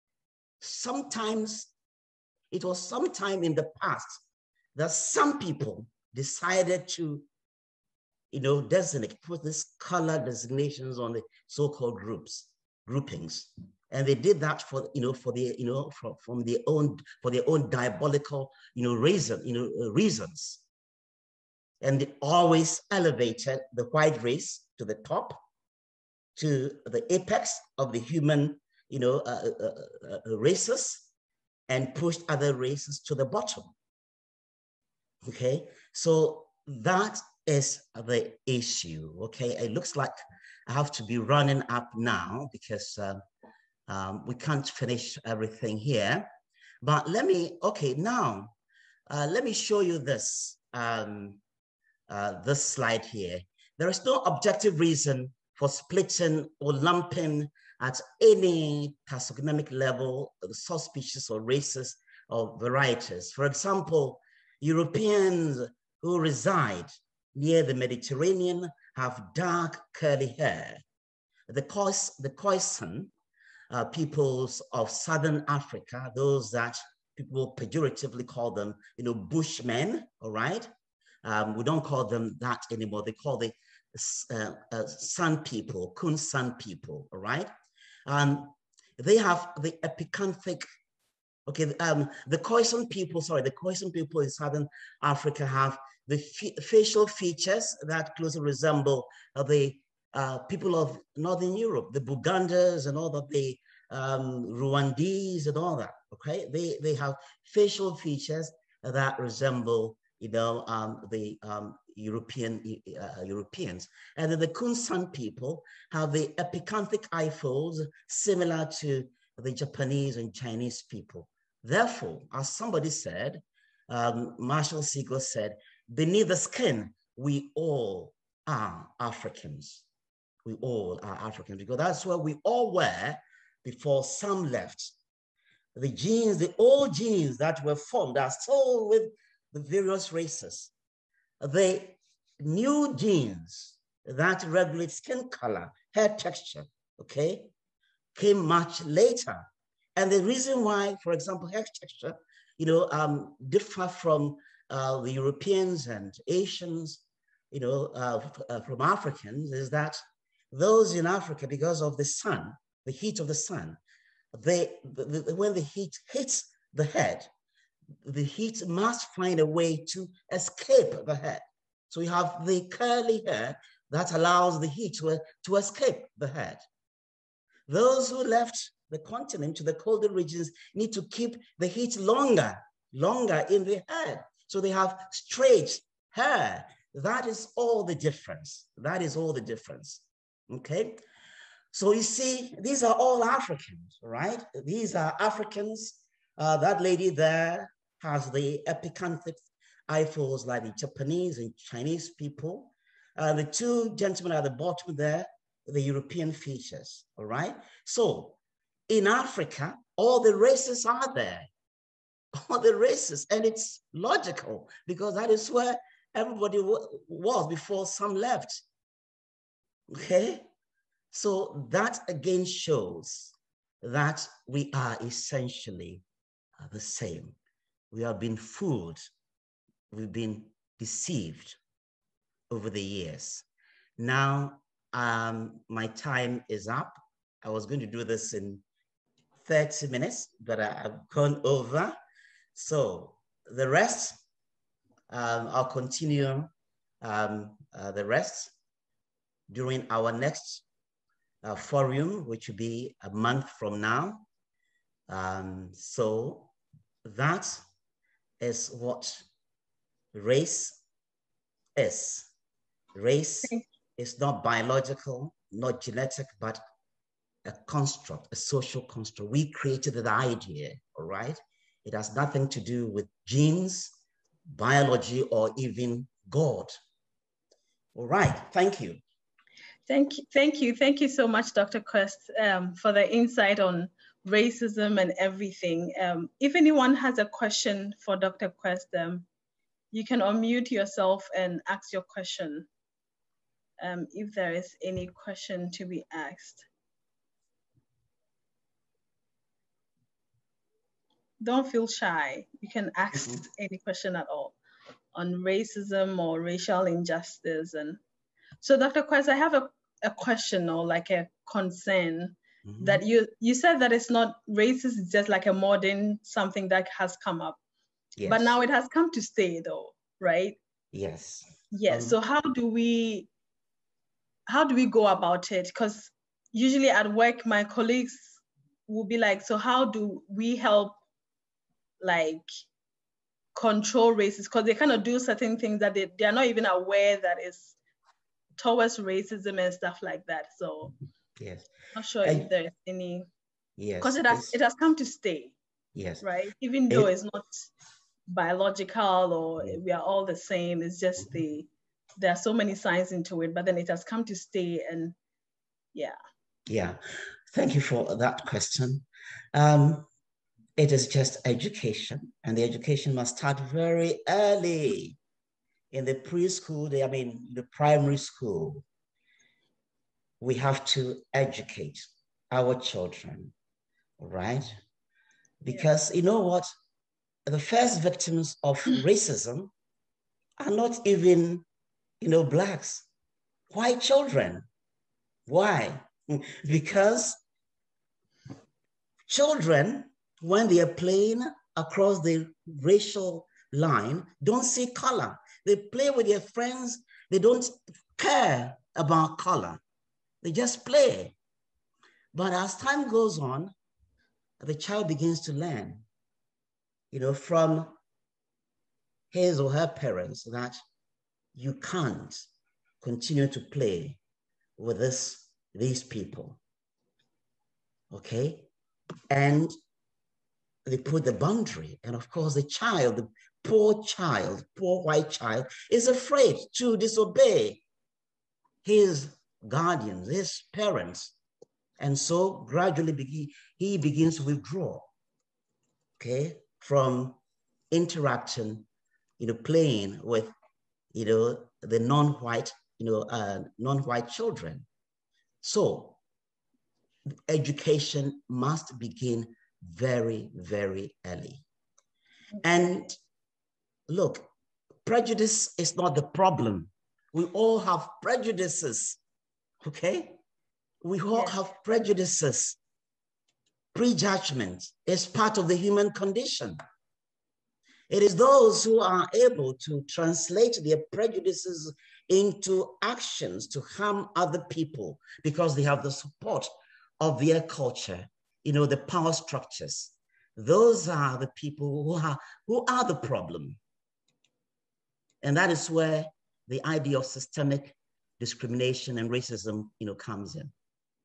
Sometimes, it was sometime in the past that some people decided to, you know, designate, put these color designations on the so-called groups, groupings. And they did that for, you know, for the, you know, from, from their own, for their own diabolical, you know, reason, you know, uh, reasons. And they always elevated the white race to the top, to the apex of the human, you know, uh, uh, uh, races, and pushed other races to the bottom. Okay, so that is the issue. Okay, it looks like I have to be running up now because uh, um, we can't finish everything here. But let me, okay, now uh, let me show you this, um, uh, this slide here. There is no objective reason for splitting or lumping at any taxonomic level the subspecies or races or varieties. For example, Europeans who reside near the Mediterranean have dark curly hair. The, Khois, the Khoisan uh, peoples of Southern Africa, those that people pejoratively call them, you know, Bushmen, all right? Um, we don't call them that anymore. They call the uh, uh, Sun people, Kun Sun people, all right? Um, they have the epicanthic, okay, um, the Khoisan people, sorry, the Khoisan people in Southern Africa have the facial features that closely resemble uh, the uh, people of Northern Europe, the Bugandas and all of the um, Rwandese and all that, okay? They, they have facial features that resemble, you know, um, the um, European uh, Europeans. And then the Kun-San people have the epicanthic eye folds similar to the Japanese and Chinese people. Therefore, as somebody said, um, Marshall Siegel said, beneath the skin, we all are Africans. We all are Africans because that's what we all were before some left. The genes, the old genes that were formed are still with the various races. The new genes that regulate skin color, hair texture, okay, came much later. And the reason why, for example, hair texture, you know, um, differ from uh, the Europeans and Asians, you know, uh, uh, from Africans, is that those in Africa, because of the sun, the heat of the sun, they, the, the, when the heat hits the head, the heat must find a way to escape the head. So you have the curly hair that allows the heat to, to escape the head. Those who left the continent to the colder regions need to keep the heat longer, longer in the head. So they have straight hair. That is all the difference. That is all the difference, okay? So you see, these are all Africans, right? These are Africans. Uh, that lady there has the epicanthic eyeballs like the Japanese and Chinese people. Uh, the two gentlemen at the bottom there, the European features, all right? So in Africa, all the races are there, all the races, and it's logical because that is where everybody was before some left, okay? So that again shows that we are essentially the same. We have been fooled, we've been deceived over the years. Now, um, my time is up. I was going to do this in thirty minutes, but I, I've gone over. So the rest, um, I'll continue um, uh, the rest during our next uh, forum, which will be a month from now. Um, so that is what race is. Race is not biological, not genetic, but a construct, a social construct. We created the idea, all right? It has nothing to do with genes, biology, or even God. All right, thank you. Thank you, thank you, thank you so much, Doctor Quest, um, for the insight on racism and everything. Um, if anyone has a question for Doctor Quest, um, you can unmute yourself and ask your question. Um, if there is any question to be asked. Don't feel shy. You can ask mm-hmm. any question at all on racism or racial injustice. And so, Doctor Quest, I have a, a question or like a concern mm-hmm. that you, you said that it's not racist, it's just like a modern something that has come up. Yes. But now it has come to stay though, right? Yes. Yes. Um, so how do we, how do we go about it? Because usually at work, my colleagues will be like, so how do we help like control racism? Because they kind of do certain things that they, they are not even aware that is towards racism and stuff like that. So yes, I'm not sure and, if there is any, yes, because it has, it has come to stay. Yes. Right? Even though it, it's not biological or yeah. we are all the same, it's just mm-hmm. the, there are so many signs into it, but then it has come to stay and yeah. Yeah, thank you for that question. Um, it is just education, and the education must start very early in the preschool, I mean, the primary school. We have to educate our children, right? Because yeah. you know what? The first victims of racism are not even, you know, Blacks, white children. Why? Because children, when they are playing across the racial line, don't see color. They play with their friends. They don't care about color. They just play. But as time goes on, the child begins to learn, you know, from his or her parents that you can't continue to play with this, these people, okay? And they put the boundary. And of course, the child, the poor child, poor white child, is afraid to disobey his guardians, his parents. And so gradually begin, he begins to withdraw, okay, from interacting, you know, playing with, you know, the non-white, you know, uh, non-white children. So education must begin very, very early. And look, prejudice is not the problem. We all have prejudices, okay? We all Yes. have prejudices. Prejudgment is part of the human condition. It is those who are able to translate their prejudices into actions to harm other people because they have the support of their culture, you know, the power structures. Those are the people who are, who are the problem. And that is where the idea of systemic discrimination and racism, you know, comes in.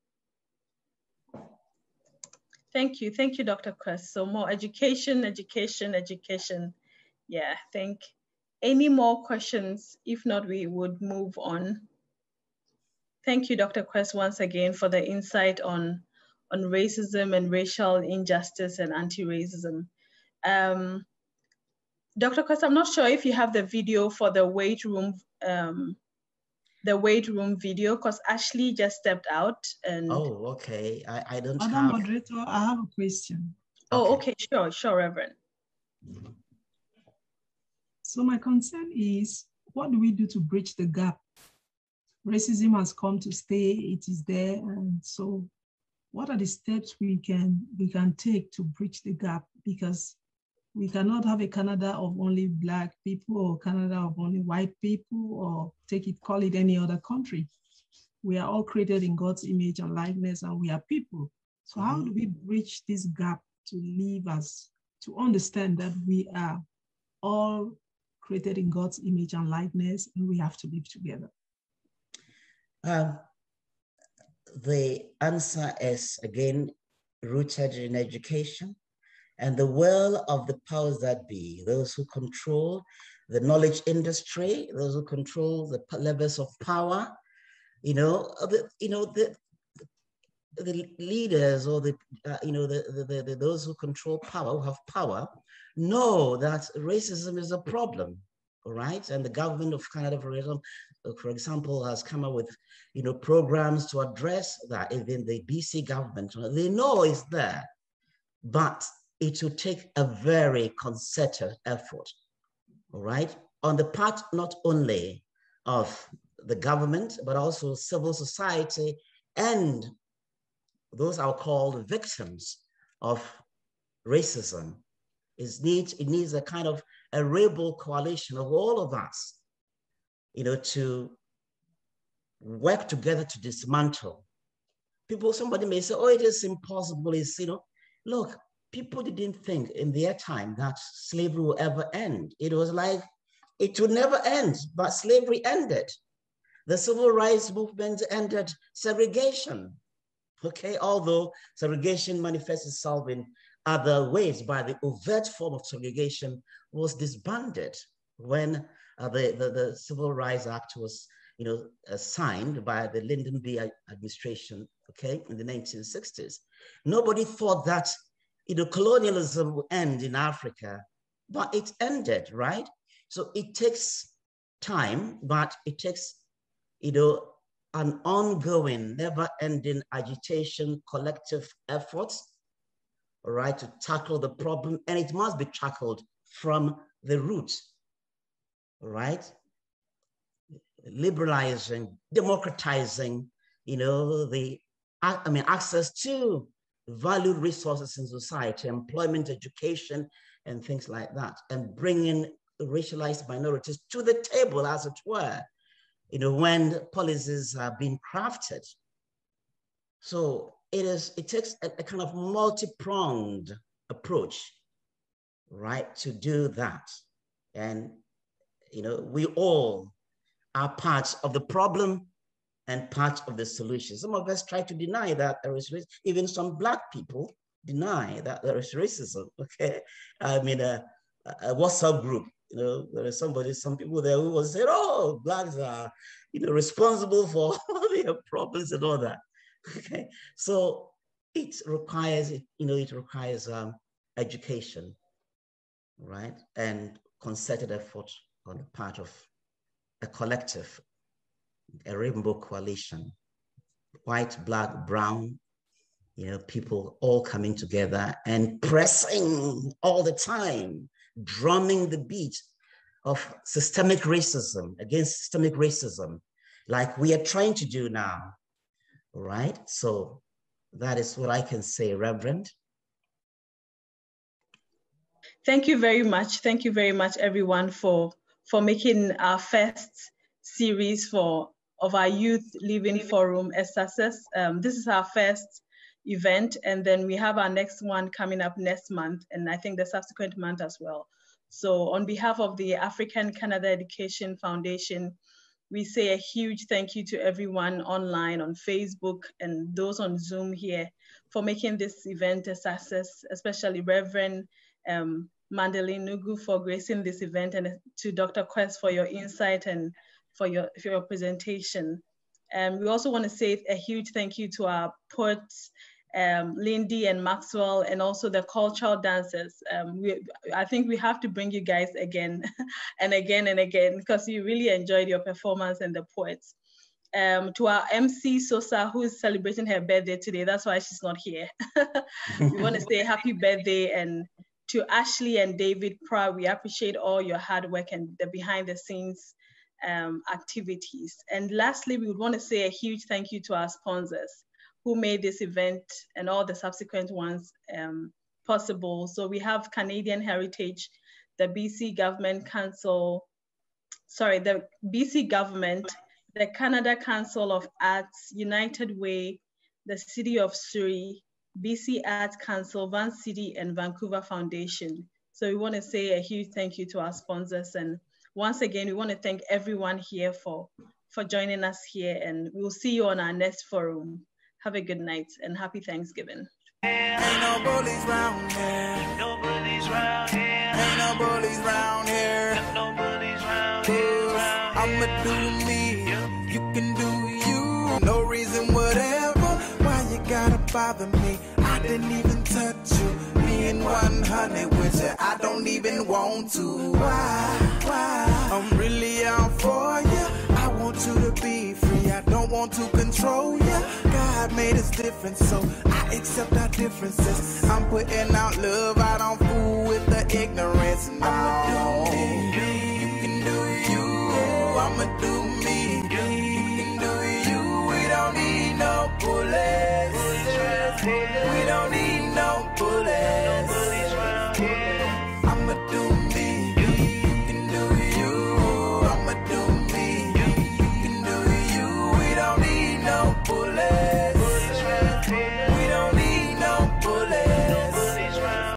Thank you. Thank you, Doctor Quest. So more education, education, education. Yeah, I think any more questions? If not, we would move on. Thank you, Doctor Quest, once again for the insight on, on racism and racial injustice and anti-racism. Um, Doctor Quest, I'm not sure if you have the video for the weight room, um, the weight room video, because Ashley just stepped out. And oh, okay. I, I don't Madam have. Moderator, I have a question. Oh, okay, sure, sure, Reverend. So my concern is, what do we do to bridge the gap? Racism has come to stay, it is there, and so what are the steps we can we can take to bridge the gap? Because we cannot have a Canada of only Black people or Canada of only white people, or take it, call it any other country. We are all created in God's image and likeness, and we are people. So how do we bridge this gap to live as, to understand that we are all created in God's image and likeness, and we have to live together? Um, the answer is, again, rooted in education and the will of the powers that be, those who control the knowledge industry, those who control the levels of power, you know, the, you know, the, the leaders or the, uh, you know, the, the, the, the, those who control power, who have power, know that racism is a problem, all right? And the government of Canada, for example, for example, has come up with, you know, programs to address that. Even the B C government, they know it's there, but it will take a very concerted effort, all right? On the part not only of the government, but also civil society and those are called victims of racism. It needs, it needs a kind of a rebel coalition of all of us, you know, to work together to dismantle. People, somebody may say, oh, it is impossible. It's, you know, look, people didn't think in their time that slavery will ever end. It was like, it would never end, but slavery ended. The civil rights movement ended segregation. Okay, although segregation manifests itself in other ways, by the overt form of segregation was disbanded when uh, the, the, the Civil Rights Act was, you know, uh, signed by the Lyndon B administration, okay, in the nineteen sixties. Nobody thought that, you know, colonialism would end in Africa, but it ended, right? So it takes time, but it takes, you know, an ongoing, never-ending agitation, collective efforts, all right, to tackle the problem, and it must be tackled from the root, all right? Liberalizing, democratizing, you know, the, I mean, access to valued resources in society, employment, education, and things like that, and bringing racialized minorities to the table, as it were, you know, when policies are being crafted. So it is, it takes a, a kind of multi-pronged approach, right, to do that. And, you know, we all are part of the problem and part of the solution. Some of us try to deny that there is racism. Even some Black people deny that there is racism, okay? I mean, a, a WhatsApp group, you know, there is somebody, some people there who will say, oh, Blacks are, you know, responsible for all their problems and all that, okay? So it requires, you know, it requires um, education, right? And concerted effort on the part of a collective, a rainbow coalition, white, black, brown, you know, people all coming together and pressing all the time, drumming the beat of systemic racism, against systemic racism, like we are trying to do now, right? So that is what I can say, Reverend. Thank you very much. Thank you very much, everyone, for, for making our first series for of our Youth Living Forum a success. Um, this is our first event, and then we have our next one coming up next month, and I think the subsequent month as well. So on behalf of the African Canada Education Foundation, we say a huge thank you to everyone online on Facebook and those on Zoom here for making this event a success, especially Reverend um, Mandalene Nugu for gracing this event, and to Doctor Quest for your insight and for your, for your presentation. And we also want to say a huge thank you to our poets, um, Lindy and Maxwell, and also the cultural dancers. Um, we, I think we have to bring you guys again and again and again, because you really enjoyed your performance, and the poets. Um, to our M C Sosa, who is celebrating her birthday today, that's why she's not here. We want to say happy birthday. And to Ashley and David Proud, we appreciate all your hard work and the behind the scenes um, activities. And lastly, we would want to say a huge thank you to our sponsors who made this event and all the subsequent ones um, possible. So we have Canadian Heritage, the B C Government Council, sorry, the B C Government, the Canada Council of Arts, United Way, the City of Surrey, B C Arts Council, Van City, and Vancouver Foundation. So we want to say a huge thank you to our sponsors. And once again, we want to thank everyone here for, for joining us here, and we'll see you on our next forum. Have a good night and happy Thanksgiving. Ain't no bullies round here. Ain't no bullies round here. Ain't no bullies round here. Ain't no bullies round here. I'ma do me. You can do you. No reason, whatever. Why you gotta bother me? I didn't even touch you. Me and one hundred with you. I don't even want to. Why? Why? I'm really out for you. I want you to be free. I don't want to control you. God made us different, so I accept our differences. I'm putting out love. I don't fool with the ignorance. And I'ma do me. You can do you. I'ma do me. You can do you. We don't need no bullets. We don't need no bullets.